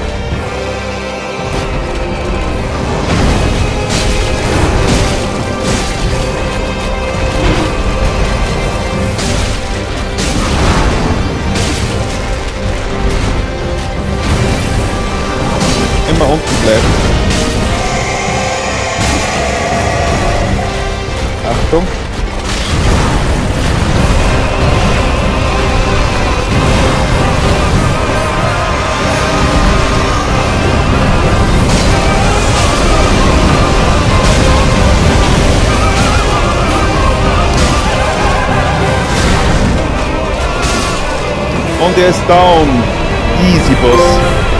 Immer unten bleiben. Achtung. Und er ist down. Easy, Boss.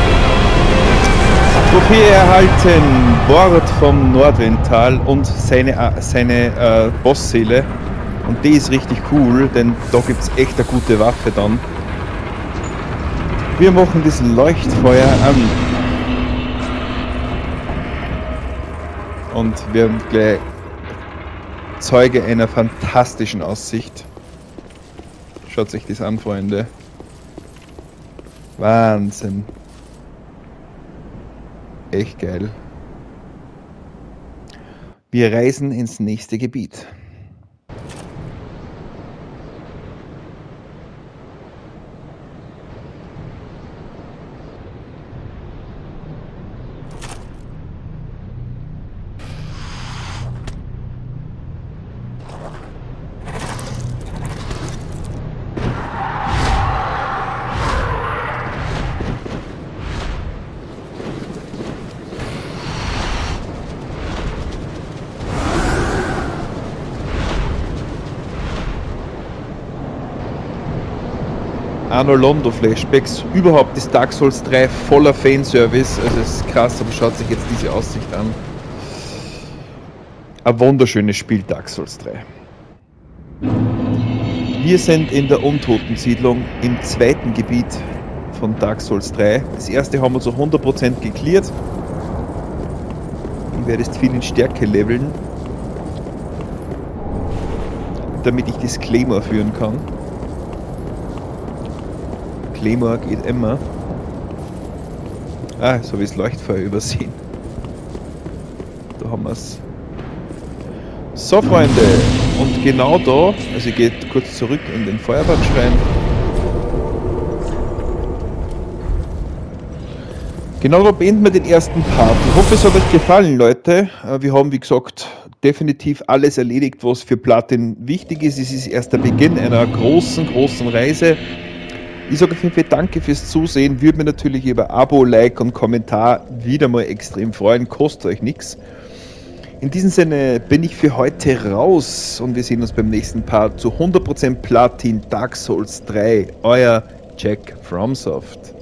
Trophäe erhalten. Wort vom Nordwindtal und seine, seine äh, Bossseele. Und die ist richtig cool, denn da gibt es echt eine gute Waffe dann. Wir machen das Leuchtfeuer an. Und wir haben gleich Zeuge einer fantastischen Aussicht. Schaut euch das an, Freunde. Wahnsinn. Echt geil. Wir reisen ins nächste Gebiet. Anno Londo Flashbacks, überhaupt ist Dark Souls drei voller Fanservice, also es ist krass, aber schaut sich jetzt diese Aussicht an. Ein wunderschönes Spiel, Dark Souls drei. Wir sind in der Untotensiedlung im zweiten Gebiet von Dark Souls drei. Das erste haben wir zu hundert Prozent gecleart. Ich werde jetzt viel in Stärke leveln, damit ich das Claymore führen kann. Claymore geht immer. Ah, so wie das Leuchtfeuer übersehen. Da haben wir es. So, Freunde. Und genau da, also ich gehe kurz zurück in den Feuerwandschrein. Genau, da beenden wir den ersten Part. Ich hoffe, es hat euch gefallen, Leute. Wir haben, wie gesagt, definitiv alles erledigt, was für Platin wichtig ist. Es ist erst der Beginn einer großen, großen Reise. Ich sage auf jeden Fall danke fürs Zusehen. Würde mich natürlich über Abo, Like und Kommentar wieder mal extrem freuen. Kostet euch nichts. In diesem Sinne bin ich für heute raus und wir sehen uns beim nächsten Part zu hundert Prozent Platin Dark Souls drei. Euer Jack FromSoft.